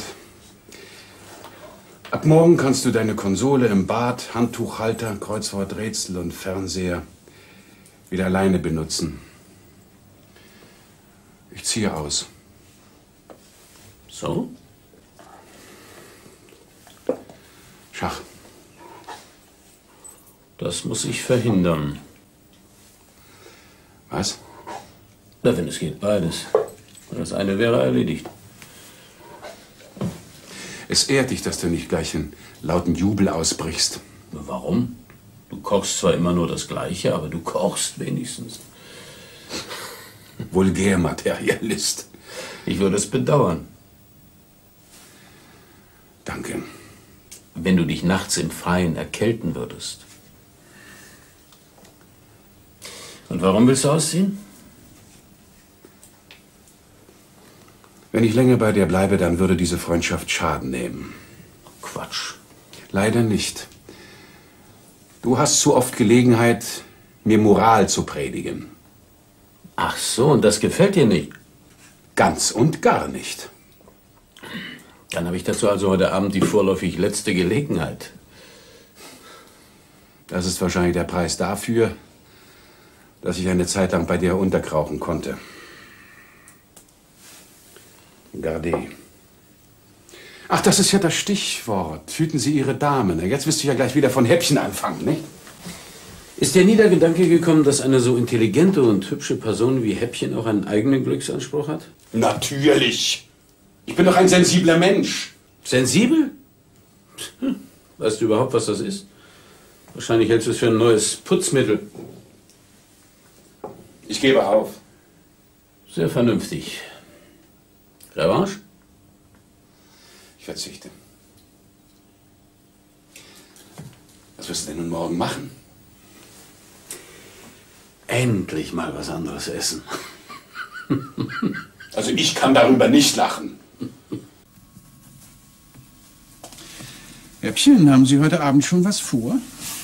ab morgen kannst du deine Konsole im Bad, Handtuchhalter, Kreuzworträtsel und Fernseher wieder alleine benutzen. Ich ziehe aus. So? Schach. Das muss ich verhindern. Was? Na, wenn es geht, beides. Das eine wäre erledigt. Es ehrt dich, dass du nicht gleich in lauten Jubel ausbrichst. Warum? Du kochst zwar immer nur das Gleiche, aber du kochst wenigstens. Vulgärmaterialist. Ich würde es bedauern. Danke. Wenn du dich nachts im Freien erkälten würdest. Und warum willst du ausziehen? Wenn ich länger bei dir bleibe, dann würde diese Freundschaft Schaden nehmen. Quatsch. Leider nicht. Du hast zu oft Gelegenheit, mir Moral zu predigen. Ach so, und das gefällt dir nicht? Ganz und gar nicht. Dann habe ich dazu also heute Abend die vorläufig letzte Gelegenheit. Das ist wahrscheinlich der Preis dafür, dass ich eine Zeit lang bei dir unterkrauchen konnte. Gardé. Ach, das ist ja das Stichwort. Hüten Sie Ihre Damen. Jetzt wirst du ja gleich wieder von Häppchen anfangen, nicht? Ist dir nie der Gedanke gekommen, dass eine so intelligente und hübsche Person wie Häppchen auch einen eigenen Glücksanspruch hat? Natürlich. Ich bin doch ein sensibler Mensch. Sensibel? Weißt du überhaupt, was das ist? Wahrscheinlich hältst du es für ein neues Putzmittel. Ich gebe auf. Sehr vernünftig. Revanche? Ich verzichte. Was wirst du denn nun morgen machen? Endlich mal was anderes essen. Also ich kann darüber nicht lachen. Häppchen, haben Sie heute Abend schon was vor?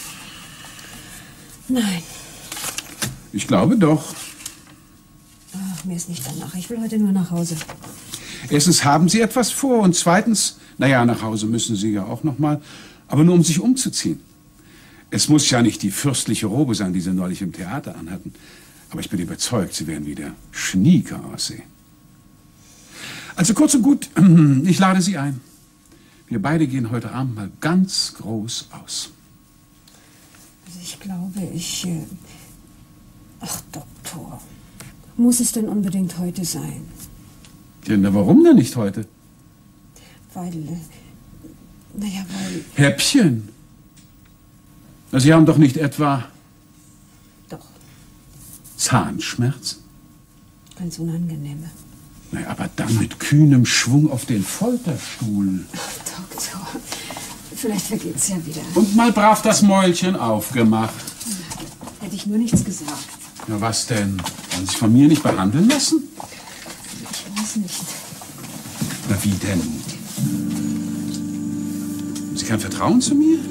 Nein. Ich glaube doch. Ach, mir ist nicht danach. Ich will heute nur nach Hause. Erstens haben Sie etwas vor und zweitens, naja, nach Hause müssen Sie ja auch noch mal, aber nur um sich umzuziehen. Es muss ja nicht die fürstliche Robe sein, die Sie neulich im Theater anhatten. Aber ich bin überzeugt, Sie werden wieder schnieker aussehen. Also kurz und gut, ich lade Sie ein. Wir beide gehen heute Abend mal ganz groß aus. Also ich glaube, Ach, Doktor. Muss es denn unbedingt heute sein? Ja, na, warum denn nicht heute? Weil... Naja, weil... Häppchen! Na, Sie haben doch nicht etwa... Doch. Zahnschmerz? Ganz unangenehme. Na, aber dann mit kühnem Schwung auf den Folterstuhl. Ach, Doktor, vielleicht vergeht's ja wieder. Und mal brav das Mäulchen aufgemacht. Hätte ich nur nichts gesagt. Na, was denn? Wollen Sie sich von mir nicht behandeln lassen? Ich weiß nicht. Na, wie denn? Haben Sie kein Vertrauen zu mir?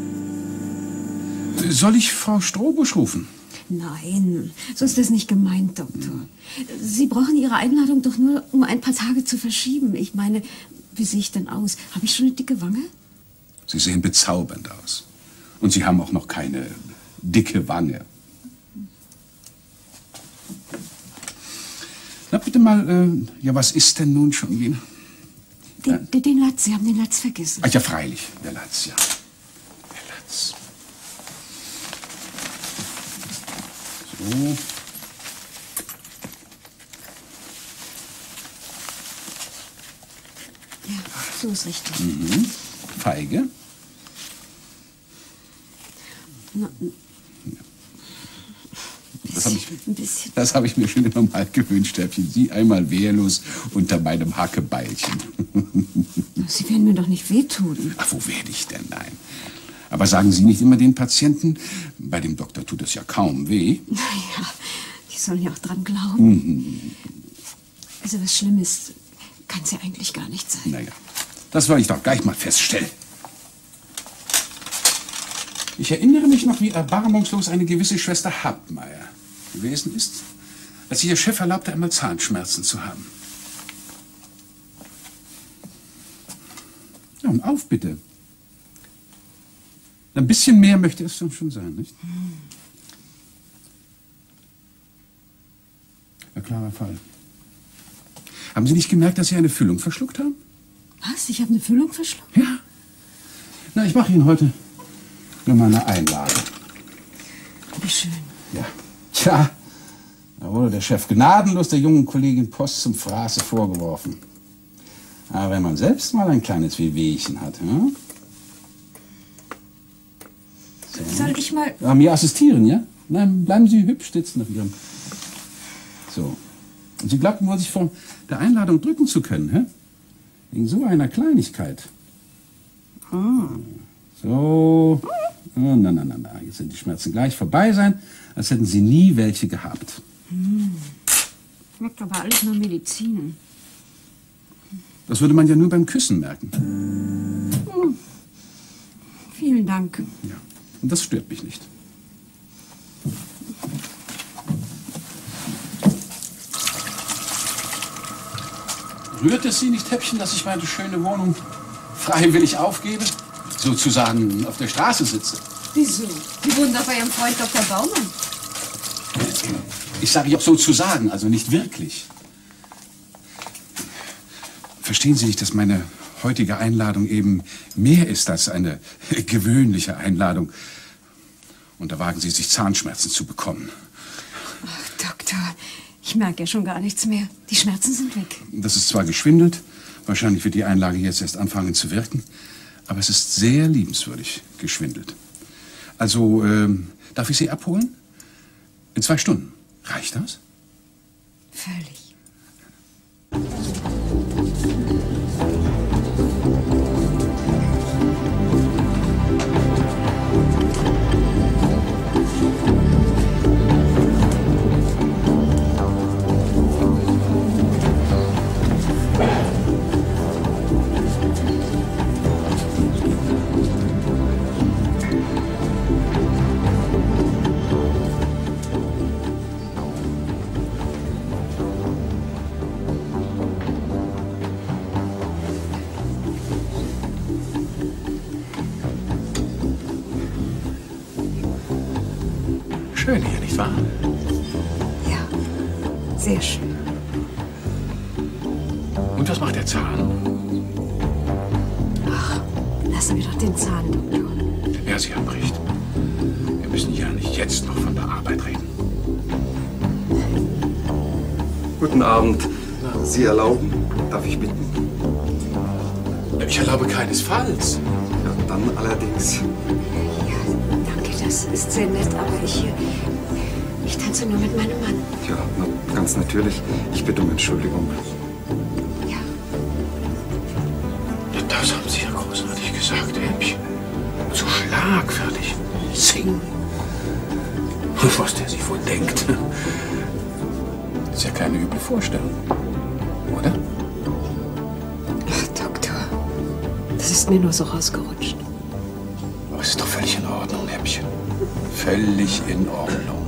Soll ich Frau Strobusch rufen? Nein, so ist das nicht gemeint, Doktor. Sie brauchen Ihre Einladung doch nur, um ein paar Tage zu verschieben. Ich meine, wie sehe ich denn aus? Habe ich schon eine dicke Wange? Sie sehen bezaubernd aus. Und Sie haben auch noch keine dicke Wange. Na, bitte mal, ja, was ist denn nun schon wieder? Den Latz, Sie haben den Latz vergessen. Ach ja, freilich, der Latz, ja. Der Latz. So. Ja, so ist richtig. Mhm. Feige. Na, Das habe ich mir schon immer mal gewünscht, Häppchen. Sie einmal wehrlos unter meinem Hackebeilchen. Sie werden mir doch nicht wehtun. Ach, wo werde ich denn? Nein. Aber sagen Sie nicht immer den Patienten, bei dem Doktor tut es ja kaum weh. Naja, die sollen ja auch dran glauben. Mhm. Also was Schlimmes kann es ja eigentlich gar nicht sein. Naja, das wollte ich doch gleich mal feststellen. Ich erinnere mich noch, wie erbarmungslos eine gewisse Schwester Happmeier gewesen ist, als ihr Chef erlaubte, einmal Zahnschmerzen zu haben. Ja, und auf bitte. Ein bisschen mehr möchte es dann schon sein, nicht? Ein klarer Fall. Haben Sie nicht gemerkt, dass Sie eine Füllung verschluckt haben? Was? Ich habe eine Füllung verschluckt? Ja. Na, ich mache Ihnen heute nur mal eine Einlage. Wie schön. Ja. Tja, da wurde der Chef gnadenlos der jungen Kollegin Post zum Fraße vorgeworfen. Aber wenn man selbst mal ein kleines Wehwehchen hat, hm? So. Soll ich mal... Ja, mir assistieren, ja? Nein, bleiben Sie hübsch sitzen auf Ihrem... So. Und Sie glaubten wohl, sich von der Einladung drücken zu können, hä? Wegen so einer Kleinigkeit. So. Oh, na. Jetzt sind die Schmerzen gleich vorbei sein, als hätten Sie nie welche gehabt. Schmeckt aber alles nur Medizin. Das würde man ja nur beim Küssen merken. Vielen Dank. Ja. Und das stört mich nicht. Rührt es Sie nicht, Häppchen, dass ich meine schöne Wohnung freiwillig aufgebe? Sozusagen auf der Straße sitze? Wieso? Sie wohnen doch bei Ihrem Freund Dr. Baumann. Ich sage ja sozusagen, also nicht wirklich. Verstehen Sie nicht, dass meine heutige Einladung eben mehr ist als eine gewöhnliche Einladung? Und da wagen Sie sich, Zahnschmerzen zu bekommen. Ach, Doktor, ich merke ja schon gar nichts mehr. Die Schmerzen sind weg. Das ist zwar geschwindelt, wahrscheinlich wird die Einlage jetzt erst anfangen zu wirken, aber es ist sehr liebenswürdig geschwindelt. Also, darf ich Sie abholen? In 2 Stunden. Reicht das? Völlig. Schön hier, nicht wahr? Ja, sehr schön. Und was macht der Zahn? Ach, lassen wir doch den Zahn, Doktor. Ja, Sie haben recht. Wir müssen ja nicht jetzt noch von der Arbeit reden. Guten Abend. Sie erlauben? Darf ich bitten? Ich erlaube keinesfalls. Ja, dann allerdings. Danke, das ist sehr nett, aber ich tanze nur mit meinem Mann. Ja, ganz natürlich. Ich bitte um Entschuldigung. Das haben Sie ja großartig gesagt, Häppchen. So schlagfertig. Singen. Was der sich wohl denkt. Ist ja keine üble Vorstellung. Oder? Ach, Doktor, das ist mir nur so rausgerutscht. Aber es ist doch völlig in Ordnung, Häppchen. Völlig in Ordnung.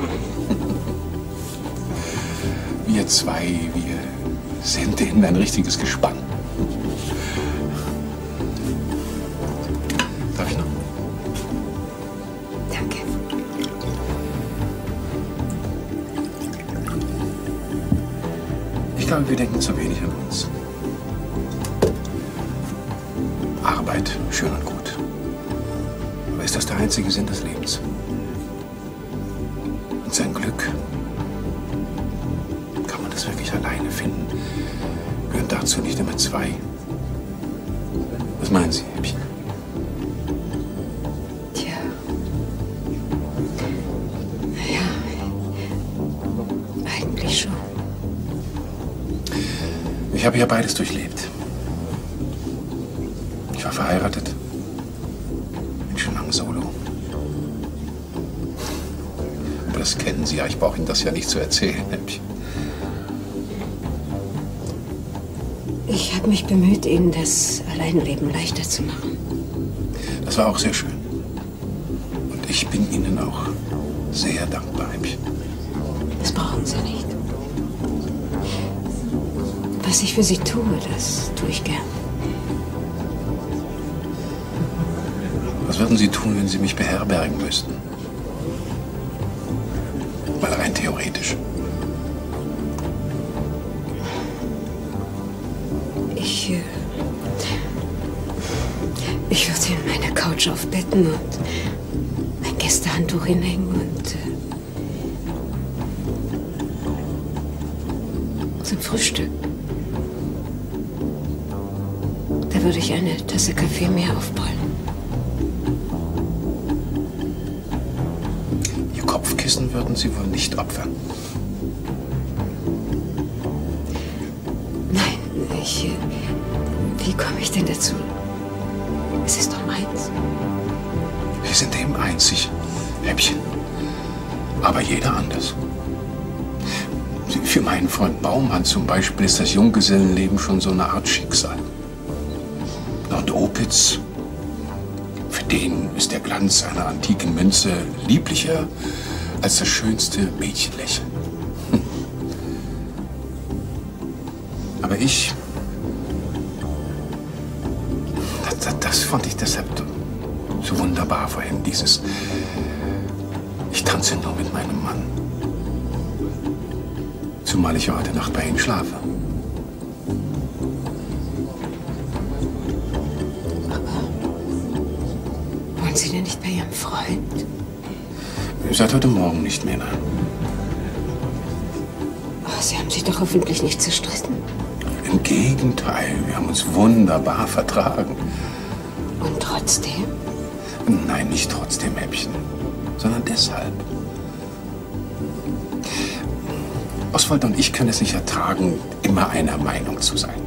Wir zwei, wir sind eben ein richtiges Gespann. Darf ich noch? Danke. Ich glaube, wir denken zu wenig an uns. Arbeit, schön und gut. Aber ist das der einzige Sinn des Lebens? Und sein Glück? Kann man das wirklich alleine finden? Gehören dazu nicht immer 2? Was meinen Sie, Häppchen? Tja. Ja, eigentlich schon. Ich habe ja beides durchlebt. Ich war verheiratet. Bin schon lange solo. Aber das kennen Sie ja. Ich brauche Ihnen das ja nicht zu erzählen, Häppchen. Ich habe mich bemüht, Ihnen das Alleinleben leichter zu machen. Das war auch sehr schön. Und ich bin Ihnen auch sehr dankbar, Häppchen. Das brauchen Sie nicht. Was ich für Sie tue, das tue ich gern. Was würden Sie tun, wenn Sie mich beherbergen müssten? Mal rein theoretisch. Ich würde in meine Couch aufbetten und mein Gästehandtuch hinhängen und zum Frühstück. Da würde ich eine Tasse Kaffee mehr aufbrüllen. Ihr Kopfkissen würden Sie wohl nicht opfern. Nein, wie komme ich denn dazu? Es ist doch meins. Sie sind eben einzig, Häppchen. Aber jeder anders. Für meinen Freund Baumann zum Beispiel ist das Junggesellenleben schon so eine Art Schicksal. Und Opitz, für den ist der Glanz einer antiken Münze lieblicher als das schönste Mädchenlächeln. Aber ich... Das fand ich deshalb so wunderbar vorhin, dieses... Ich tanze nur mit meinem Mann. Zumal ich heute Nacht bei Ihnen schlafe. Wollen Sie denn nicht bei Ihrem Freund? Seit heute Morgen nicht mehr, nein. Oh, Sie haben sich doch hoffentlich nicht zerstritten. Im Gegenteil, wir haben uns wunderbar vertragen. Und trotzdem? Nein, nicht trotzdem, Häppchen, sondern deshalb. Oswald und ich können es nicht ertragen, immer einer Meinung zu sein.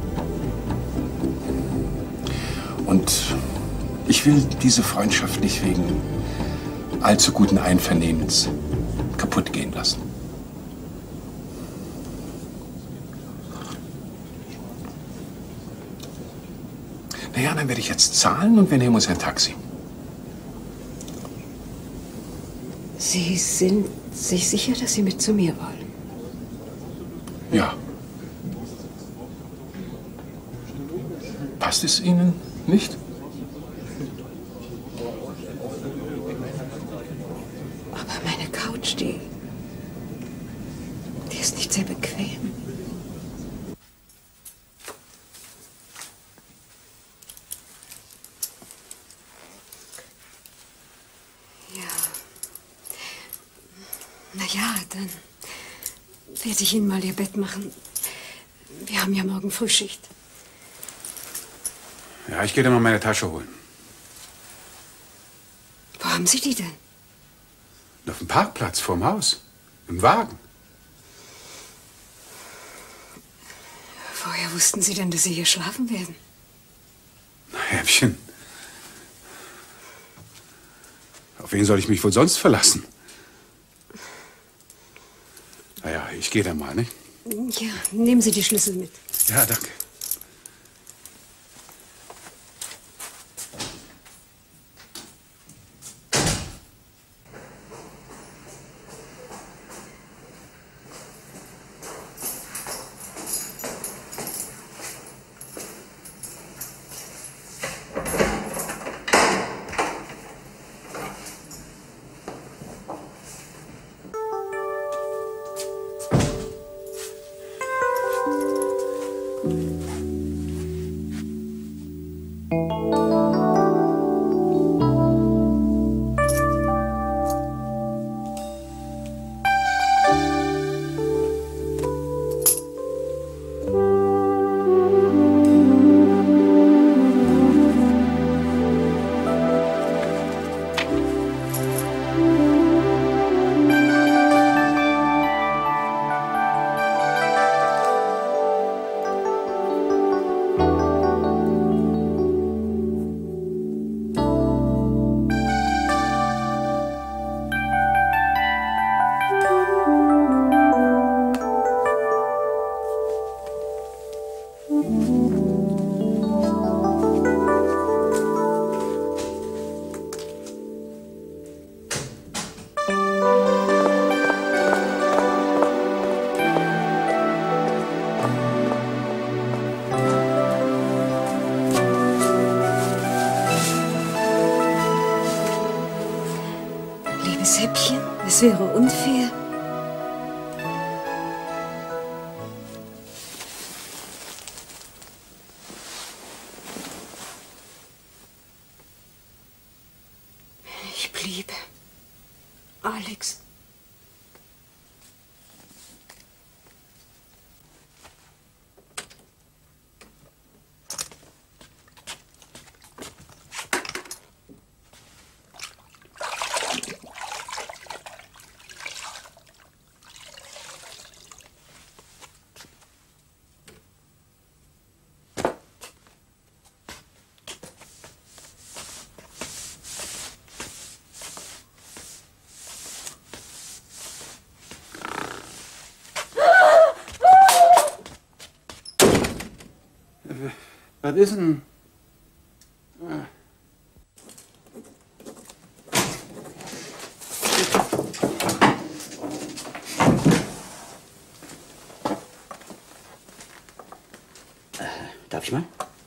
Und ich will diese Freundschaft nicht wegen allzu guten Einvernehmens kaputt gehen lassen. Na ja, dann werde ich jetzt zahlen und wir nehmen uns ein Taxi. Sie sind sich sicher, dass Sie mit zu mir wollen? Ja. Passt es Ihnen nicht? Aber meine Couch, die ist nicht sehr bequem. Na ja, dann werde ich Ihnen mal Ihr Bett machen. Wir haben ja morgen Frühschicht. Ja, ich gehe dann mal meine Tasche holen. Wo haben Sie die denn? Auf dem Parkplatz vorm Haus. Im Wagen. Woher wussten Sie denn, dass Sie hier schlafen werden? Na, Häppchen. Auf wen soll ich mich wohl sonst verlassen? Naja, ich gehe dann mal, nicht? Ja, nehmen Sie die Schlüssel mit. Ja, danke. Liebes Häppchen, es wäre unfair. Ich bliebe. Alex. Was ist denn? Darf ich mal?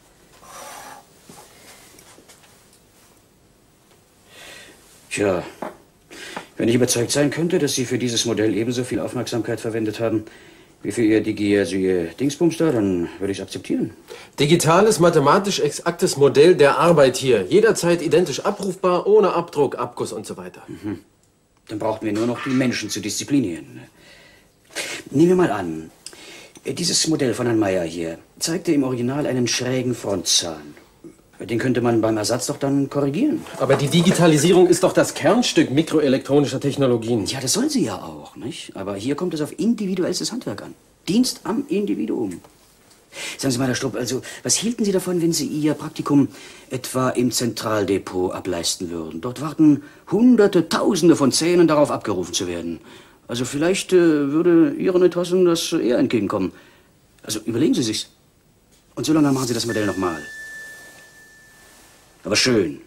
Tja, wenn ich überzeugt sein könnte, dass Sie für dieses Modell ebenso viel Aufmerksamkeit verwendet haben wie für Ihr Dingsbums da, dann würde ich es akzeptieren. Digitales, mathematisch exaktes Modell der Arbeit hier. Jederzeit identisch abrufbar, ohne Abdruck, Abguss und so weiter. Mhm. Dann brauchten wir nur noch die Menschen zu disziplinieren. Nehmen wir mal an, dieses Modell von Herrn Meyer hier zeigte im Original einen schrägen Frontzahn. Den könnte man beim Ersatz doch dann korrigieren. Aber die Digitalisierung ist doch das Kernstück mikroelektronischer Technologien. Ja, das soll sie ja auch, nicht? Aber hier kommt es auf individuelles Handwerk an. Dienst am Individuum. Sagen Sie mal, Herr Strupp, also, was hielten Sie davon, wenn Sie Ihr Praktikum etwa im Zentraldepot ableisten würden? Dort warten Hunderte, Tausende von Zähnen darauf, abgerufen zu werden. Also vielleicht würde Ihren Interessen das eher entgegenkommen. Also überlegen Sie sich's. Und so lange machen Sie das Modell nochmal. Aber schön.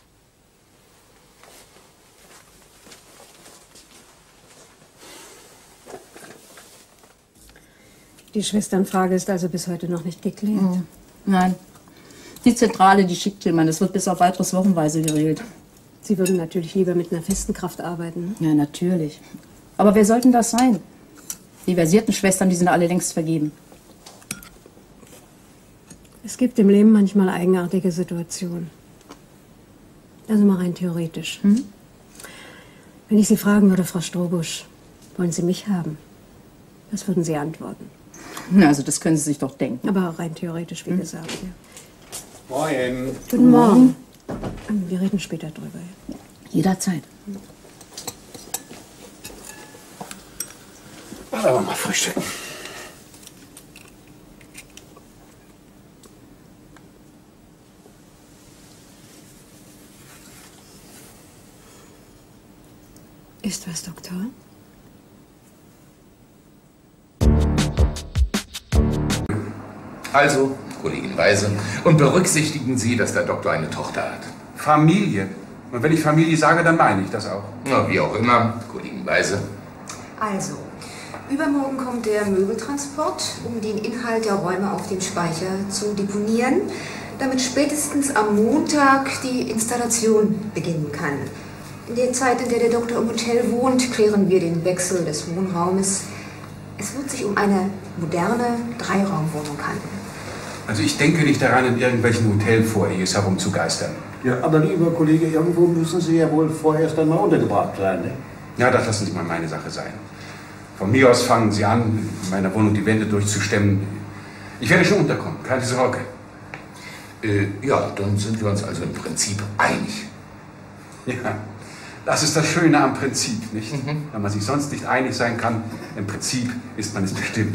Die Schwesternfrage ist also bis heute noch nicht geklärt. Nein. Die Zentrale, die schickt jemand. Es wird bis auf weiteres wochenweise geregelt. Sie würden natürlich lieber mit einer festen Kraft arbeiten. Ja, natürlich. Aber wer sollten das sein? Die versierten Schwestern, die sind alle längst vergeben. Es gibt im Leben manchmal eigenartige Situationen. Also mal rein theoretisch. Wenn ich Sie fragen würde, Frau Strohbusch, wollen Sie mich haben? Was würden Sie antworten? Na, also das können Sie sich doch denken. Aber rein theoretisch, wie gesagt, ja. Moin. Guten Morgen. Wir reden später drüber. Ja. Jederzeit. Aber mal frühstücken. Ist was, Doktor? Also, Kollegin Weise, und berücksichtigen Sie, dass der Doktor eine Tochter hat. Familie. Und wenn ich Familie sage, dann meine ich das auch. Na, wie auch immer, Kollegin Weise. Also, übermorgen kommt der Möbeltransport, um den Inhalt der Räume auf dem Speicher zu deponieren, damit spätestens am Montag die Installation beginnen kann. In der Zeit, in der der Doktor im Hotel wohnt, klären wir den Wechsel des Wohnraumes. Es wird sich um eine moderne Dreiraumwohnung handeln. Also ich denke nicht daran, in irgendwelchen Hotelfoyers herumzugeistern. Ja, aber lieber Kollege, irgendwo müssen Sie ja wohl vorerst einmal untergebracht sein, ne? Ja, das lassen Sie mal meine Sache sein. Von mir aus fangen Sie an, in meiner Wohnung die Wände durchzustemmen. Ich werde schon unterkommen, keine Sorge. Ja, dann sind wir uns also im Prinzip einig. Ja, das ist das Schöne am Prinzip, nicht? Wenn man sich sonst nicht einig sein kann, im Prinzip ist man es bestimmt.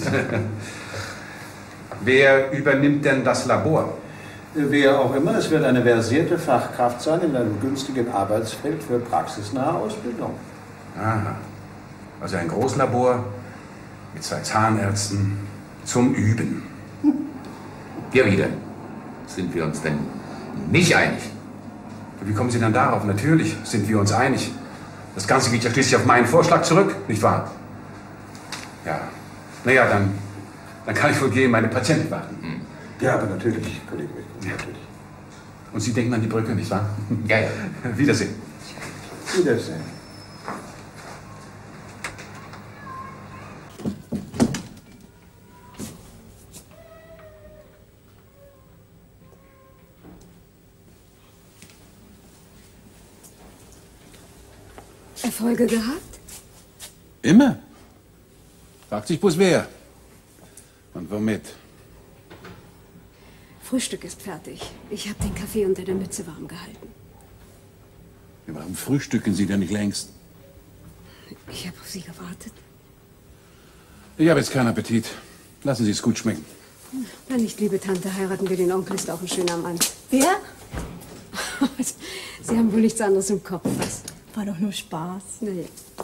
Wer übernimmt denn das Labor? Wer auch immer, es wird eine versierte Fachkraft sein in einem günstigen Arbeitsfeld für praxisnahe Ausbildung. Aha. Also ein Großlabor mit 2 Zahnärzten zum Üben. Ja, wieder. Sind wir uns denn nicht einig? Wie kommen Sie dann darauf? Natürlich sind wir uns einig. Das Ganze geht ja schließlich auf meinen Vorschlag zurück, nicht wahr? Ja. Naja, dann kann ich wohl gehen, meine Patienten warten. Ja, aber natürlich, Kollege. Natürlich. Und Sie denken an die Brücke, nicht wahr? Ja, ja. Wiedersehen. Wiedersehen. Erfolge gehabt? Immer. Fragt sich bloß wer. Und womit? Frühstück ist fertig. Ich habe den Kaffee unter der Mütze warm gehalten. Warum frühstücken Sie denn nicht längst? Ich habe auf Sie gewartet. Ich habe jetzt keinen Appetit. Lassen Sie es gut schmecken. Wenn nicht, liebe Tante, heiraten wir den Onkel, ist auch ein schöner Mann. Wer? Sie haben wohl nichts anderes im Kopf, was? War doch nur Spaß. Naja.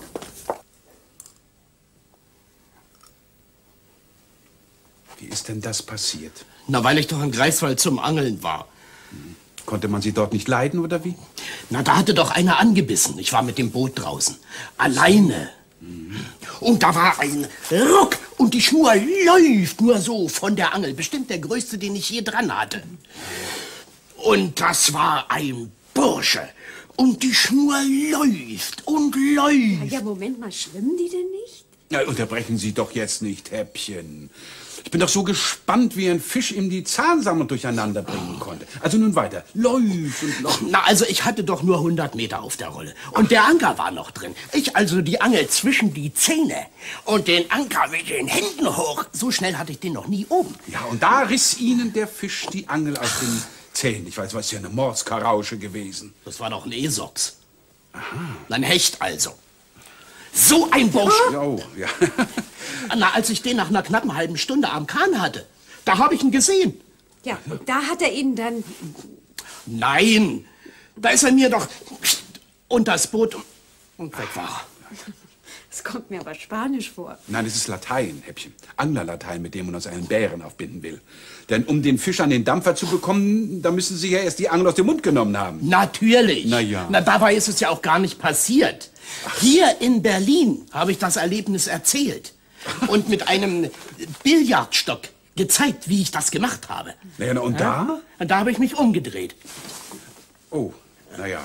Wie ist denn das passiert? Na, weil ich doch in Greifswald zum Angeln war. Konnte man Sie dort nicht leiden, oder wie? Na, da hatte doch einer angebissen. Ich war mit dem Boot draußen. Alleine. Und da war ein Ruck und die Schnur läuft nur so von der Angel. Bestimmt der größte, den ich je dran hatte. Und das war ein Bursche. Und die Schnur läuft und läuft. Ja, Moment mal, schwimmen die denn nicht? Ja, unterbrechen Sie doch jetzt nicht, Häppchen. Ich bin doch so gespannt, wie ein Fisch ihm die Zahnsammlung durcheinander bringen konnte. Also nun weiter. Läuft und läuft. Na, also ich hatte doch nur 100 Meter auf der Rolle. Und der Anker war noch drin. Ich also die Angel zwischen die Zähne und den Anker mit den Händen hoch. So schnell hatte ich den noch nie oben. Ja, und da riss Ihnen der Fisch die Angel aus den Zähnen. Ich weiß, was ist ja eine Mordskarausche gewesen. Das war doch ein Esox. Aha. Ein Hecht also. So ein Bursch. Oh, ja. Na, als ich den nach einer knappen halben Stunde am Kahn hatte, da habe ich ihn gesehen. Ja, da hat er Ihnen dann... Nein, da ist er mir doch unter das Boot und weg war. Das kommt mir aber Spanisch vor. Nein, es ist Latein, Häppchen. Anglerlatein, mit dem man uns einen Bären aufbinden will. Denn um den Fisch an den Dampfer zu bekommen, da müssen Sie ja erst die Angel aus dem Mund genommen haben. Natürlich. Na ja. Na, dabei ist es ja auch gar nicht passiert. Hier in Berlin habe ich das Erlebnis erzählt und mit einem Billardstock gezeigt, wie ich das gemacht habe. Ja, und da? Und da habe ich mich umgedreht. Oh, naja.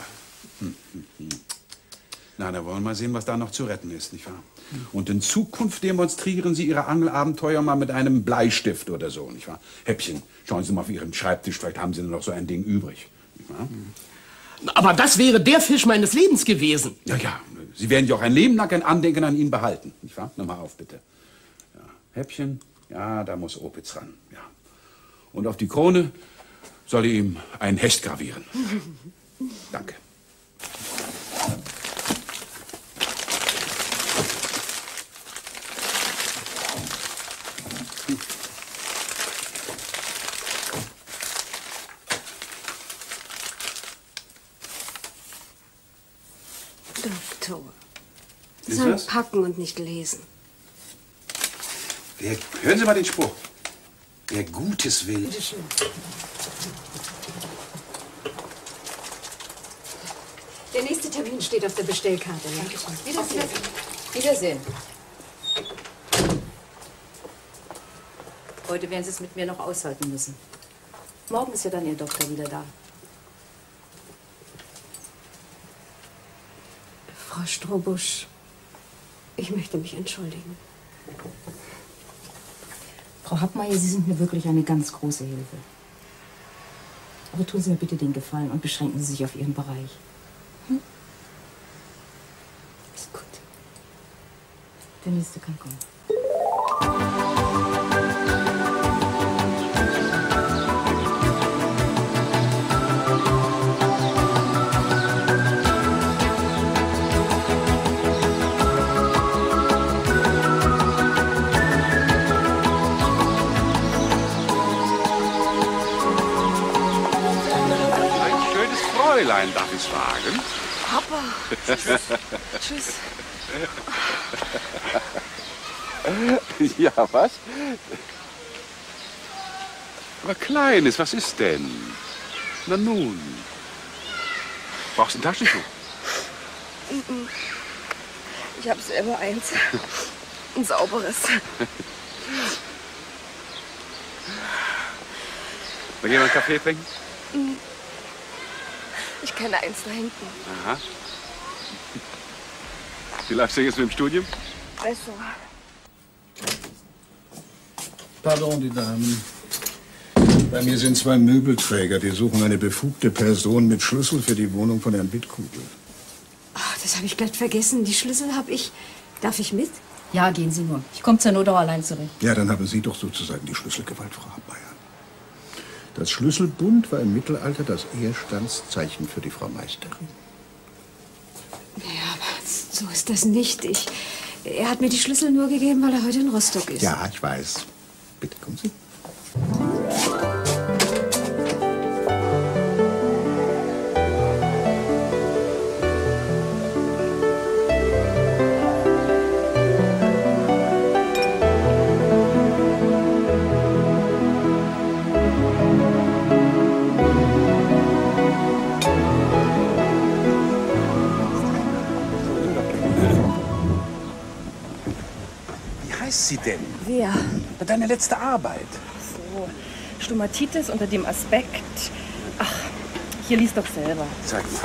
Na, da wollen wir mal sehen, was da noch zu retten ist, nicht wahr? Und in Zukunft demonstrieren Sie Ihre Angelabenteuer mal mit einem Bleistift oder so, nicht wahr? Häppchen, schauen Sie mal auf Ihren Schreibtisch, vielleicht haben Sie noch so ein Ding übrig, nicht wahr? Aber das wäre der Fisch meines Lebens gewesen. Ja, ja, Sie werden ja auch ein Leben lang ein Andenken an ihn behalten, nicht wahr? Nimm mal auf, bitte. Ja. Häppchen, ja, da muss Opitz ran, ja. Und auf die Krone soll ich ihm ein Hecht gravieren. Danke. Doktor. Ist Sein das? Packen und nicht lesen. Hören Sie mal den Spruch. Wer Gutes will. Bitte schön. Der nächste Termin steht auf der Bestellkarte. Ja? Wiedersehen. Wiedersehen. Heute werden Sie es mit mir noch aushalten müssen. Morgen ist ja dann Ihr Doktor wieder da. Frau Strohbusch, ich möchte mich entschuldigen. Frau Hackmeier, Sie sind mir wirklich eine ganz große Hilfe. Aber tun Sie mir bitte den Gefallen und beschränken Sie sich auf Ihren Bereich. Hm? Ist gut. Der nächste kann kommen. Fräulein, darf ich fragen? Papa. Tschüss. Ja, was? Aber Kleines, was ist denn? Na nun. Brauchst du ein Taschentuch? Ich habe selber eins. Ein sauberes. Wollen wir einen Kaffee trinken? Ich kenne eins da hinten. Aha. Wie läuft's denn jetzt mit dem Studium? Besser. Pardon, die Damen. Bei mir sind 2 Möbelträger, die suchen eine befugte Person mit Schlüssel für die Wohnung von Herrn Bittkugel. Ach, Das habe ich glatt vergessen. Die Schlüssel habe ich. Darf ich mit? Ja, gehen Sie nur. Ich komme zur Not auch allein zurecht. Ja, dann haben Sie doch sozusagen die Schlüsselgewalt, Frau Bayern. Das Schlüsselbund war im Mittelalter das Ehestandszeichen für die Frau Meisterin. Ja, aber so ist das nicht. Er hat mir die Schlüssel nur gegeben, weil er heute in Rostock ist. Ja, ich weiß. Bitte, kommen Sie. Sie denn? Wer? Deine letzte Arbeit. So, Stomatitis unter dem Aspekt. Ach, hier liest doch selber. Zeig mal.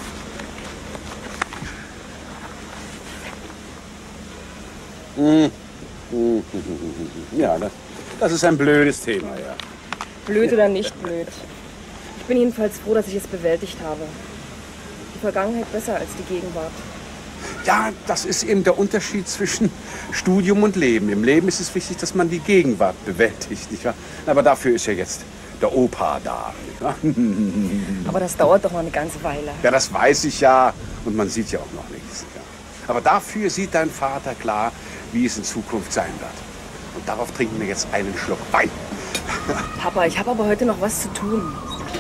Ja, das ist ein blödes Thema, ja. Blöd oder nicht blöd. Ich bin jedenfalls froh, dass ich es bewältigt habe. Die Vergangenheit besser als die Gegenwart. Ja, das ist eben der Unterschied zwischen Studium und Leben. Im Leben ist es wichtig, dass man die Gegenwart bewältigt, nicht wahr? Aber dafür ist ja jetzt der Opa da, nicht wahr? Aber das dauert doch noch eine ganze Weile. Ja, das weiß ich ja. Und man sieht ja auch noch nichts. Ja. Aber dafür sieht dein Vater klar, wie es in Zukunft sein wird. Und darauf trinken wir jetzt einen Schluck Wein. Papa, ich habe aber heute noch was zu tun.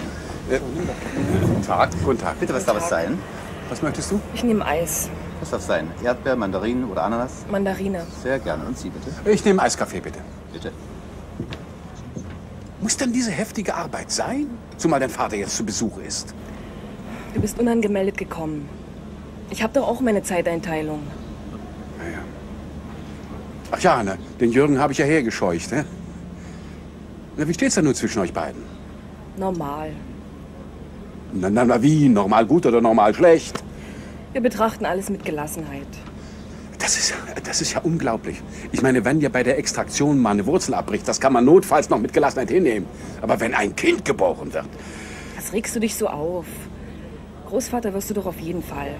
Guten Tag. Guten Tag. Bitte, was darf es sein? Was möchtest du? Ich nehme Eis. Was darf es sein? Erdbeer, Mandarinen oder Ananas? Mandarine. Sehr gerne. Und Sie bitte? Ich nehme Eiskaffee, bitte. Bitte. Muss denn diese heftige Arbeit sein? Zumal dein Vater jetzt zu Besuch ist. Du bist unangemeldet gekommen. Ich habe doch auch meine Zeiteinteilung. Ja. Ach ja, ne, den Jürgen habe ich ja hergescheucht. Ne? Na, wie steht's denn nun zwischen euch beiden? Normal. Na, wie? Normal gut oder normal schlecht? Wir betrachten alles mit Gelassenheit. Das ist ja unglaublich. Ich meine, wenn dir bei der Extraktion mal eine Wurzel abbricht, das kann man notfalls noch mit Gelassenheit hinnehmen. Aber wenn ein Kind geboren wird... Was regst du dich so auf? Großvater wirst du doch auf jeden Fall.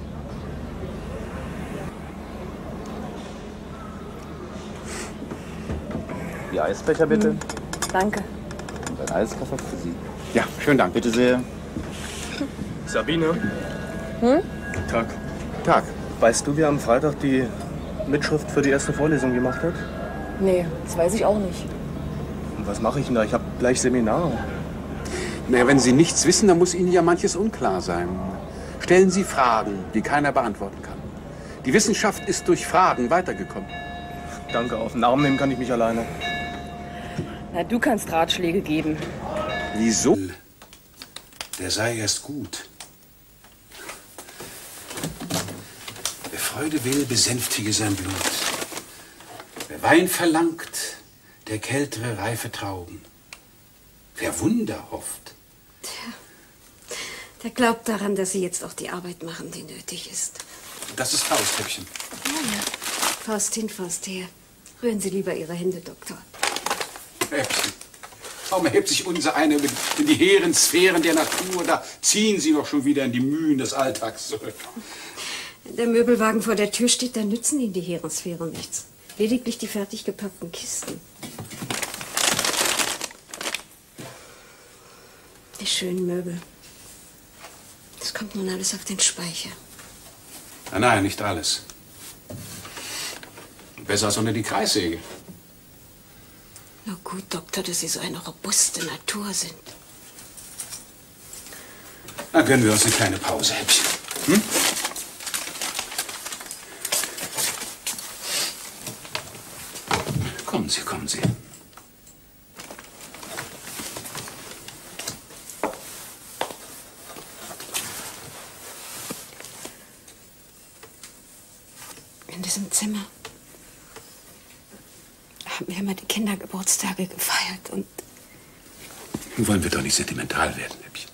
Die Eisbecher bitte. Danke. Und ein Eiskaffee für Sie. Ja, schönen Dank. Bitte sehr. Sabine. Tag. Tag. Weißt du, wer am Freitag die Mitschrift für die erste Vorlesung gemacht hat? Nee, das weiß ich auch nicht. Und was mache ich denn da? Ich habe gleich Seminar. Naja, wenn Sie nichts wissen, dann muss Ihnen ja manches unklar sein. Stellen Sie Fragen, die keiner beantworten kann. Die Wissenschaft ist durch Fragen weitergekommen. Danke, auf den Arm nehmen kann ich mich alleine. Na, du kannst Ratschläge geben. Wieso? Der sei erst gut. Wer Freude will, besänftige sein Blut. Wer Wein verlangt, der kältere reife Trauben. Wer Wunder hofft. Der glaubt daran, dass Sie jetzt auch die Arbeit machen, die nötig ist. Das ist Faust, Häppchen. Ja. Faust hin, Faust her. Rühren Sie lieber Ihre Hände, Doktor. Häppchen. Warum erhebt sich unser eine in die hehren Sphären der Natur? Da ziehen Sie doch schon wieder in die Mühen des Alltags zurück. Wenn der Möbelwagen vor der Tür steht, dann nützen Ihnen die hehren Sphären nichts. Lediglich die fertig gepackten Kisten. Die schönen Möbel. Das kommt nun alles auf den Speicher. Nein, nicht alles. Besser als unter die Kreissäge. Na gut, Doktor, dass Sie so eine robuste Natur sind. Dann gönnen wir uns eine kleine Pause, Häppchen. Hm? Kommen Sie, kommen Sie. In diesem Zimmer haben wir immer die Kindergeburtstage gefeiert und... Nun wollen wir doch nicht sentimental werden, Häppchen.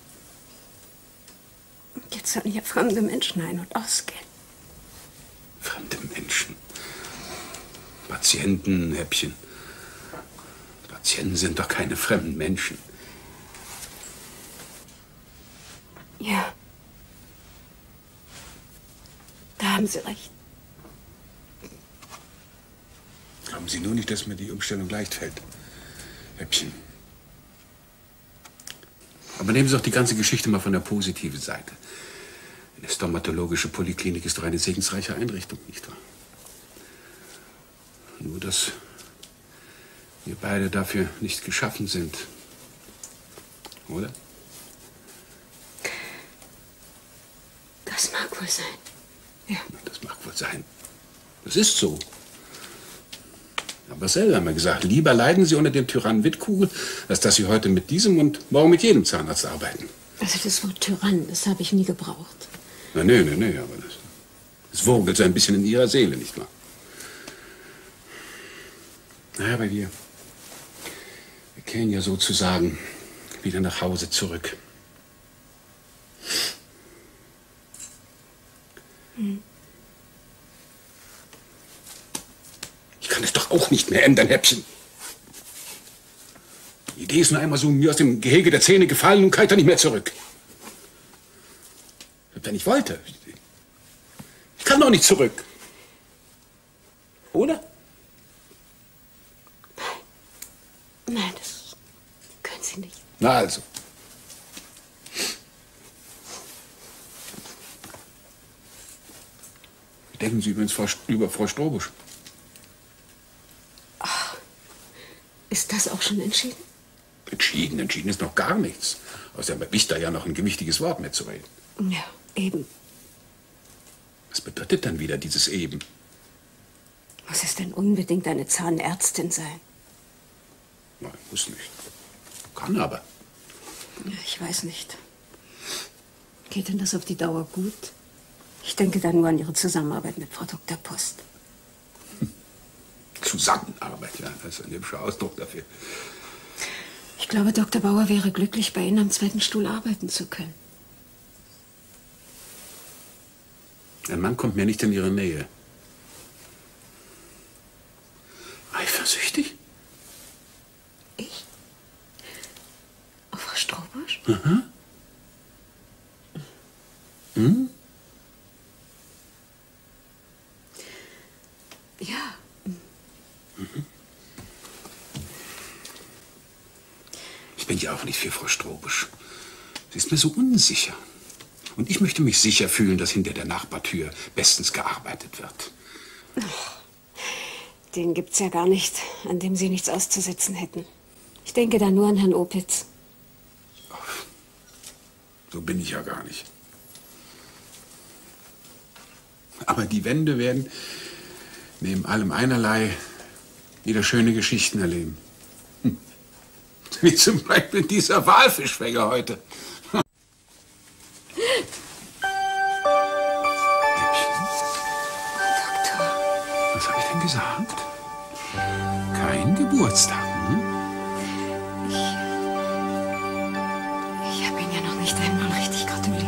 Jetzt sollen hier fremde Menschen ein- und ausgehen. Fremde Menschen. Patienten, Häppchen. Patienten sind doch keine fremden Menschen. Ja. Da haben Sie recht. Glauben Sie nur nicht, dass mir die Umstellung leicht fällt, Häppchen. Aber nehmen Sie doch die ganze Geschichte mal von der positiven Seite. Eine stomatologische Poliklinik ist doch eine segensreiche Einrichtung, nicht wahr? Nur, dass wir beide dafür nicht geschaffen sind. Oder? Das mag wohl sein. Ja. Das mag wohl sein. Das ist so. Aber selber haben wir gesagt, lieber leiden Sie unter dem Tyrannen Wittkugel, als dass Sie heute mit diesem und morgen mit jedem Zahnarzt arbeiten. Also das Wort Tyrann, das habe ich nie gebraucht. Na, nee, aber das wurgelt so ein bisschen in Ihrer Seele, nicht wahr? Naja, aber wir kehren ja sozusagen wieder nach Hause zurück. Ich kann es doch auch nicht mehr ändern, Häppchen. Die Idee ist nur einmal so mir aus dem Gehege der Zähne gefallen und kehrt da nicht mehr zurück. Wenn ich wollte. Ich kann doch nicht zurück. Oder? Nein, das können Sie nicht. Na also. Wie denken Sie übrigens über Frau Strobusch? Ach, ist das auch schon entschieden? Entschieden ist noch gar nichts. Außerdem habe ich da ja noch ein gewichtiges Wort mehr zu reden. Ja, eben. Was bedeutet dann wieder dieses eben? Muss es denn unbedingt eine Zahnärztin sein? Nein, muss nicht. Kann aber. Ja, ich weiß nicht. Geht denn das auf die Dauer gut? Ich denke da nur an Ihre Zusammenarbeit mit Frau Dr. Post. Zusammenarbeit, ja, das ist ein hübscher Ausdruck dafür. Ich glaube, Dr. Bauer wäre glücklich, bei Ihnen am zweiten Stuhl arbeiten zu können. Ein Mann kommt mir nicht in Ihre Nähe. Eifersüchtig? Ich? Auf Frau Strobusch? Aha. Hm? Ja. Mhm. Ich bin ja auch nicht für Frau Strobusch. Sie ist mir so unsicher. Und ich möchte mich sicher fühlen, dass hinter der Nachbartür bestens gearbeitet wird. Den gibt's ja gar nicht, an dem Sie nichts auszusetzen hätten. Ich denke da nur an Herrn Opitz. So bin ich ja gar nicht. Aber die Wände werden neben allem einerlei wieder schöne Geschichten erleben. Wie zum Beispiel dieser Walfischfänger heute. Was habe ich denn gesagt? Kein Geburtstag, hm? Ich habe Ihnen ja noch nicht einmal richtig gratuliert.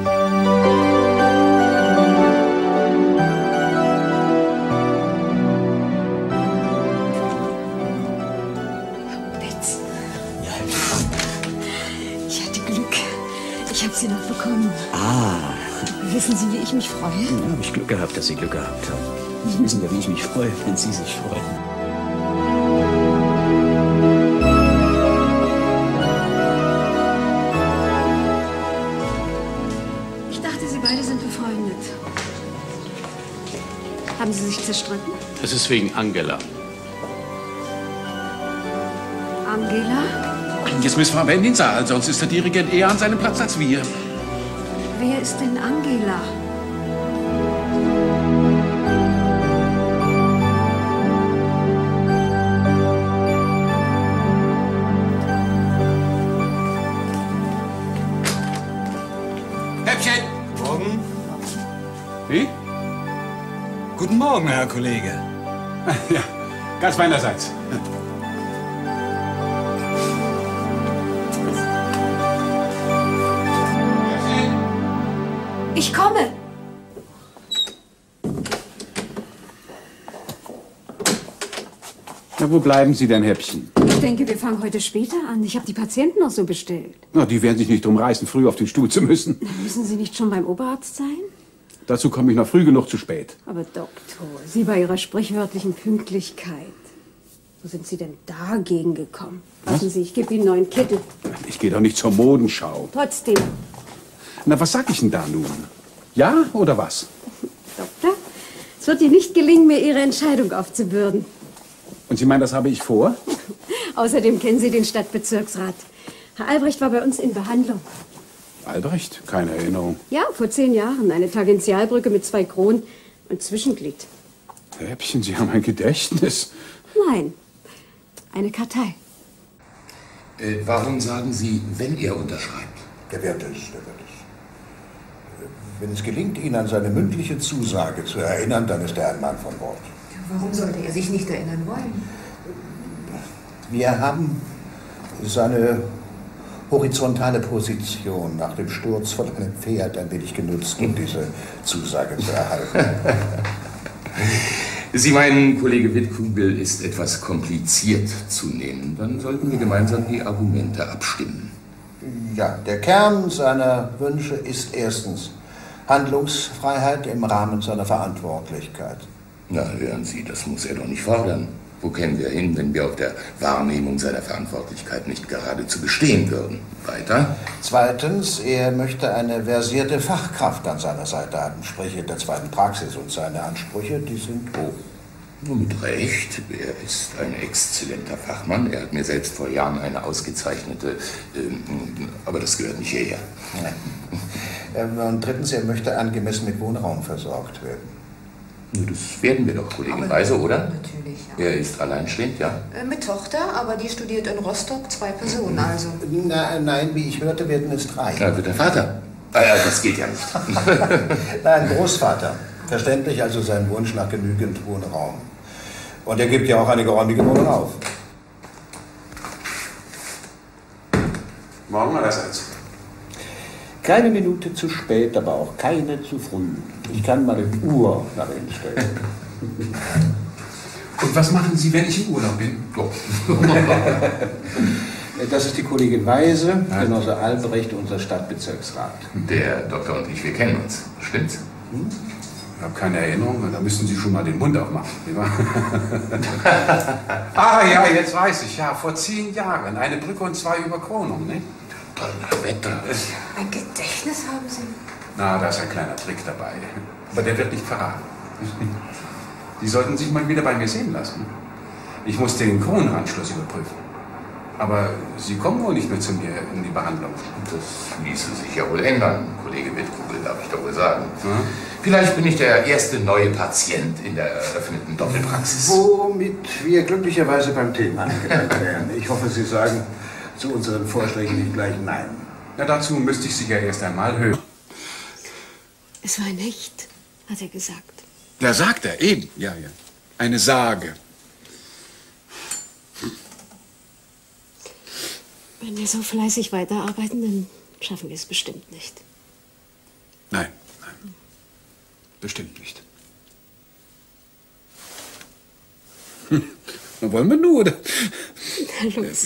Opitz. Ja. Ich hatte Glück. Ich habe Sie noch bekommen. Ah. Wissen Sie, wie ich mich freue? Ja, habe ich Glück gehabt, dass Sie Glück gehabt haben. Sie wissen ja, wie ich mich freue, wenn Sie sich freuen. Ich dachte, Sie beide sind befreundet. Haben Sie sich zerstritten? Das ist wegen Angela. Angela? Jetzt müssen wir aber in den Saal, sonst ist der Dirigent eher an seinem Platz als wir. Wer ist denn Angela? Häppchen! Morgen. Wie? Guten Morgen, Herr Kollege. Ja, ganz meinerseits. Ich komme. Na, wo bleiben Sie denn, Häppchen? Ich denke, wir fangen heute später an. Ich habe die Patienten noch so bestellt. Na, die werden sich nicht drum reißen, früh auf den Stuhl zu müssen. Müssen Sie nicht schon beim Oberarzt sein? Dazu komme ich noch früh genug zu spät. Aber Doktor, Sie bei Ihrer sprichwörtlichen Pünktlichkeit. Wo sind Sie denn dagegen gekommen? Warten Sie, ich gebe Ihnen einen neuen Kittel. Ich gehe doch nicht zur Modenschau. Trotzdem. Na, was sag ich denn da nun? Ja oder was? Doktor, es wird Ihnen nicht gelingen, mir Ihre Entscheidung aufzubürden. Und Sie meinen, das habe ich vor? Außerdem kennen Sie den Stadtbezirksrat. Herr Albrecht war bei uns in Behandlung. Albrecht? Keine Erinnerung. Ja, vor 10 Jahren. Eine Tangentialbrücke mit 2 Kronen und Zwischenglied. Häppchen, Sie haben ein Gedächtnis. Nein, eine Kartei. Warum sagen Sie, wenn er unterschreibt? Der wird es. Wenn es gelingt, ihn an seine mündliche Zusage zu erinnern, dann ist er ein Mann von Wort. Warum sollte er sich nicht erinnern wollen? Wir haben seine horizontale Position nach dem Sturz von einem Pferd ein wenig genutzt, um diese Zusage zu erhalten. Sie meinen, Kollege Wittkugel ist etwas kompliziert zu nehmen. Dann sollten wir gemeinsam die Argumente abstimmen. Ja, der Kern seiner Wünsche ist erstens Handlungsfreiheit im Rahmen seiner Verantwortlichkeit. Na, hören Sie, das muss er doch nicht fordern. Wo kämen wir hin, wenn wir auf der Wahrnehmung seiner Verantwortlichkeit nicht geradezu bestehen würden? Weiter? Zweitens, er möchte eine versierte Fachkraft an seiner Seite haben, sprich in der zweiten Praxis. Und seine Ansprüche, die sind hoch. Nur mit Recht. Er ist ein exzellenter Fachmann. Er hat mir selbst vor Jahren eine ausgezeichnete... aber das gehört nicht hierher. Und drittens, er möchte angemessen mit Wohnraum versorgt werden. Das werden wir doch, Kollegin Weise, oder? Natürlich, ja. Er ist alleinstehend, ja? Mit Tochter, aber die studiert in Rostock, 2 Personen also. Nein, wie ich hörte, werden es 3. Ja, wird der Vater. Das geht ja nicht. Nein, Großvater. Verständlich also sein Wunsch nach genügend Wohnraum. Und er gibt ja auch eine geräumige Wohnung auf. Morgen allerseits. Keine Minute zu spät, aber auch keine zu früh. Ich kann meine Uhr nach innen stellen. Und was machen Sie, wenn ich im Urlaub bin? Oh. Das ist die Kollegin Weise, Genosse Albrecht, unser Stadtbezirksrat. Der Doktor und ich, wir kennen uns. Stimmt's? Ich habe keine Erinnerung, da müssten Sie schon mal den Mund aufmachen. Ja, jetzt weiß ich. Ja, vor 10 Jahren. Eine Brücke und 2 Überkronungen, ne? Wetter. Ein Gedächtnis haben Sie? Na, da ist ein kleiner Trick dabei. Aber der wird nicht verraten. Sie sollten sich mal wieder bei mir sehen lassen. Ich muss den Kronenanschluss überprüfen. Aber Sie kommen wohl nicht mehr zu mir in die Behandlung. Das ließe sich ja wohl ändern, Kollege Wittkugel, darf ich doch wohl sagen. Vielleicht bin ich der erste neue Patient in der eröffneten Doppelpraxis. Womit wir glücklicherweise beim Thema angelangt wären. Ich hoffe, Sie sagen zu unseren Vorschlägen nicht gleich Nein. Na, dazu müsste ich Sie ja erst einmal hören. Es war nicht, hat er gesagt. Da sagt er, eben. Ja. Eine Sage. Wenn wir so fleißig weiterarbeiten, dann schaffen wir es bestimmt nicht. Nein. Bestimmt nicht. Dann wollen wir nur, oder? Na los.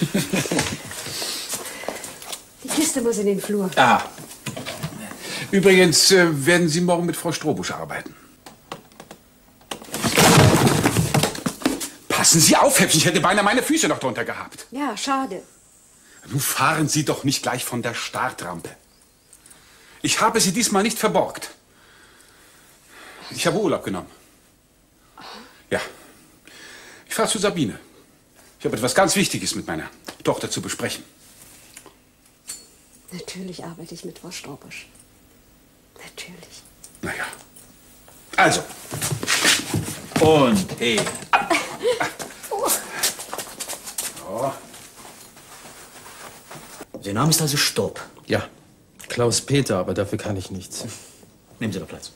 Die Kiste muss in den Flur. Übrigens werden Sie morgen mit Frau Strobusch arbeiten. Passen Sie auf, Häppchen, ich hätte beinahe meine Füße noch drunter gehabt. Ja, schade. Nun fahren Sie doch nicht gleich von der Startrampe. Ich habe Sie diesmal nicht verborgt. Ich habe Urlaub genommen. Ja. Ich fahre zu Sabine. Ich habe etwas ganz Wichtiges mit meiner Tochter zu besprechen. Natürlich arbeite ich mit Frau Strobusch. Natürlich. Naja. Also. Und hey. So. Der Name ist also Stopp. Ja. Klaus-Peter, aber dafür kann ich nichts. Nehmen Sie doch Platz.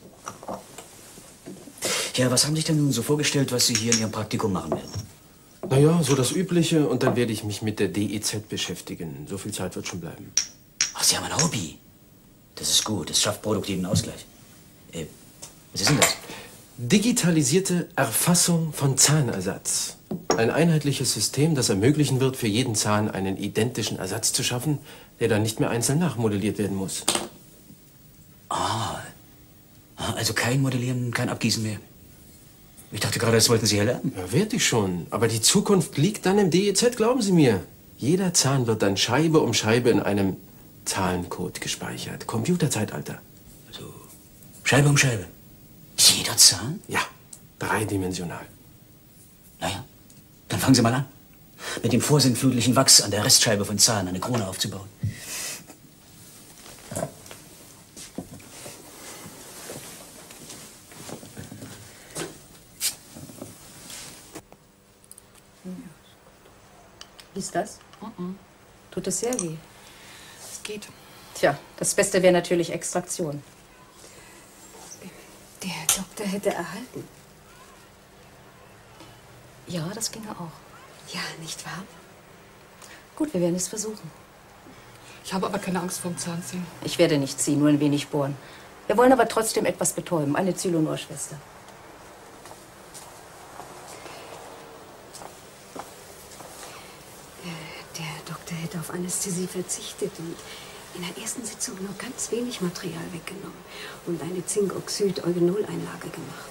Ja, was haben Sie sich denn nun so vorgestellt, was Sie hier in Ihrem Praktikum machen werden? Naja, so das Übliche und dann werde ich mich mit der DEZ beschäftigen. So viel Zeit wird schon bleiben. Ach, Sie haben ein Hobby. Das ist gut, das schafft produktiven Ausgleich. Was ist denn das? Digitalisierte Erfassung von Zahnersatz. Ein einheitliches System, das ermöglichen wird, für jeden Zahn einen identischen Ersatz zu schaffen, der dann nicht mehr einzeln nachmodelliert werden muss. Also kein Modellieren, kein Abgießen mehr. Ich dachte gerade, das wollten Sie erlernen. Ja, werd ich schon. Aber die Zukunft liegt dann im DEZ, glauben Sie mir. Jeder Zahn wird dann Scheibe um Scheibe in einem Zahlencode gespeichert. Computerzeitalter. Also Scheibe um Scheibe. Jeder Zahn? Ja, dreidimensional. Naja, dann fangen Sie mal an. Mit dem vorsintflutlichen Wachs an der Restscheibe von Zahn eine Krone aufzubauen. Wie ist das? Tut es sehr weh? Es geht. Tja, das Beste wäre natürlich Extraktion. Der Doktor hätte erhalten. Ja, das ginge auch. Ja, nicht wahr? Gut, wir werden es versuchen. Ich habe aber keine Angst vor dem Zahnziehen. Ich werde nicht ziehen, nur ein wenig bohren. Wir wollen aber trotzdem etwas betäuben. Eine Zylonor-Schwester. Der Doktor hätte auf Anästhesie verzichtet und in der ersten Sitzung nur ganz wenig Material weggenommen und eine Zinkoxid-Eugenol-Einlage gemacht.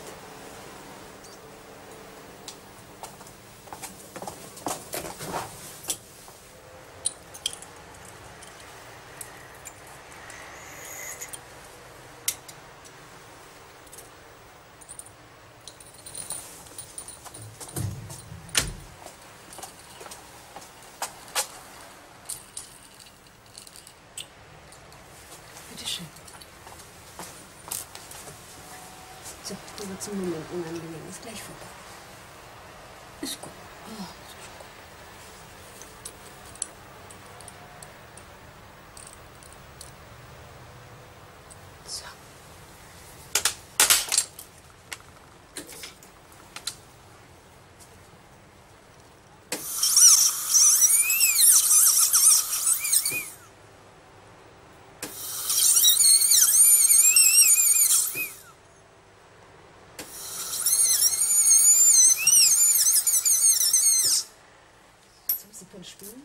So, du wirst im Moment unangenehm. Ist gleich vorbei. Ist gut. Oh, ist gut. So. Sie können spielen?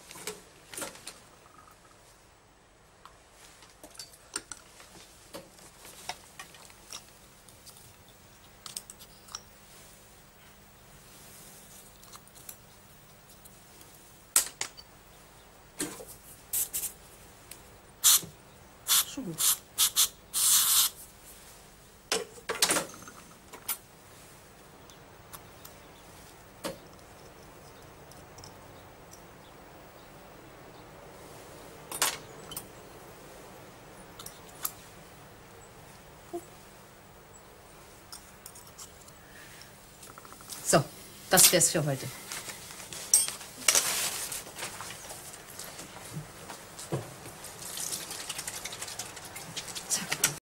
Schon gut. So, das wär's für heute.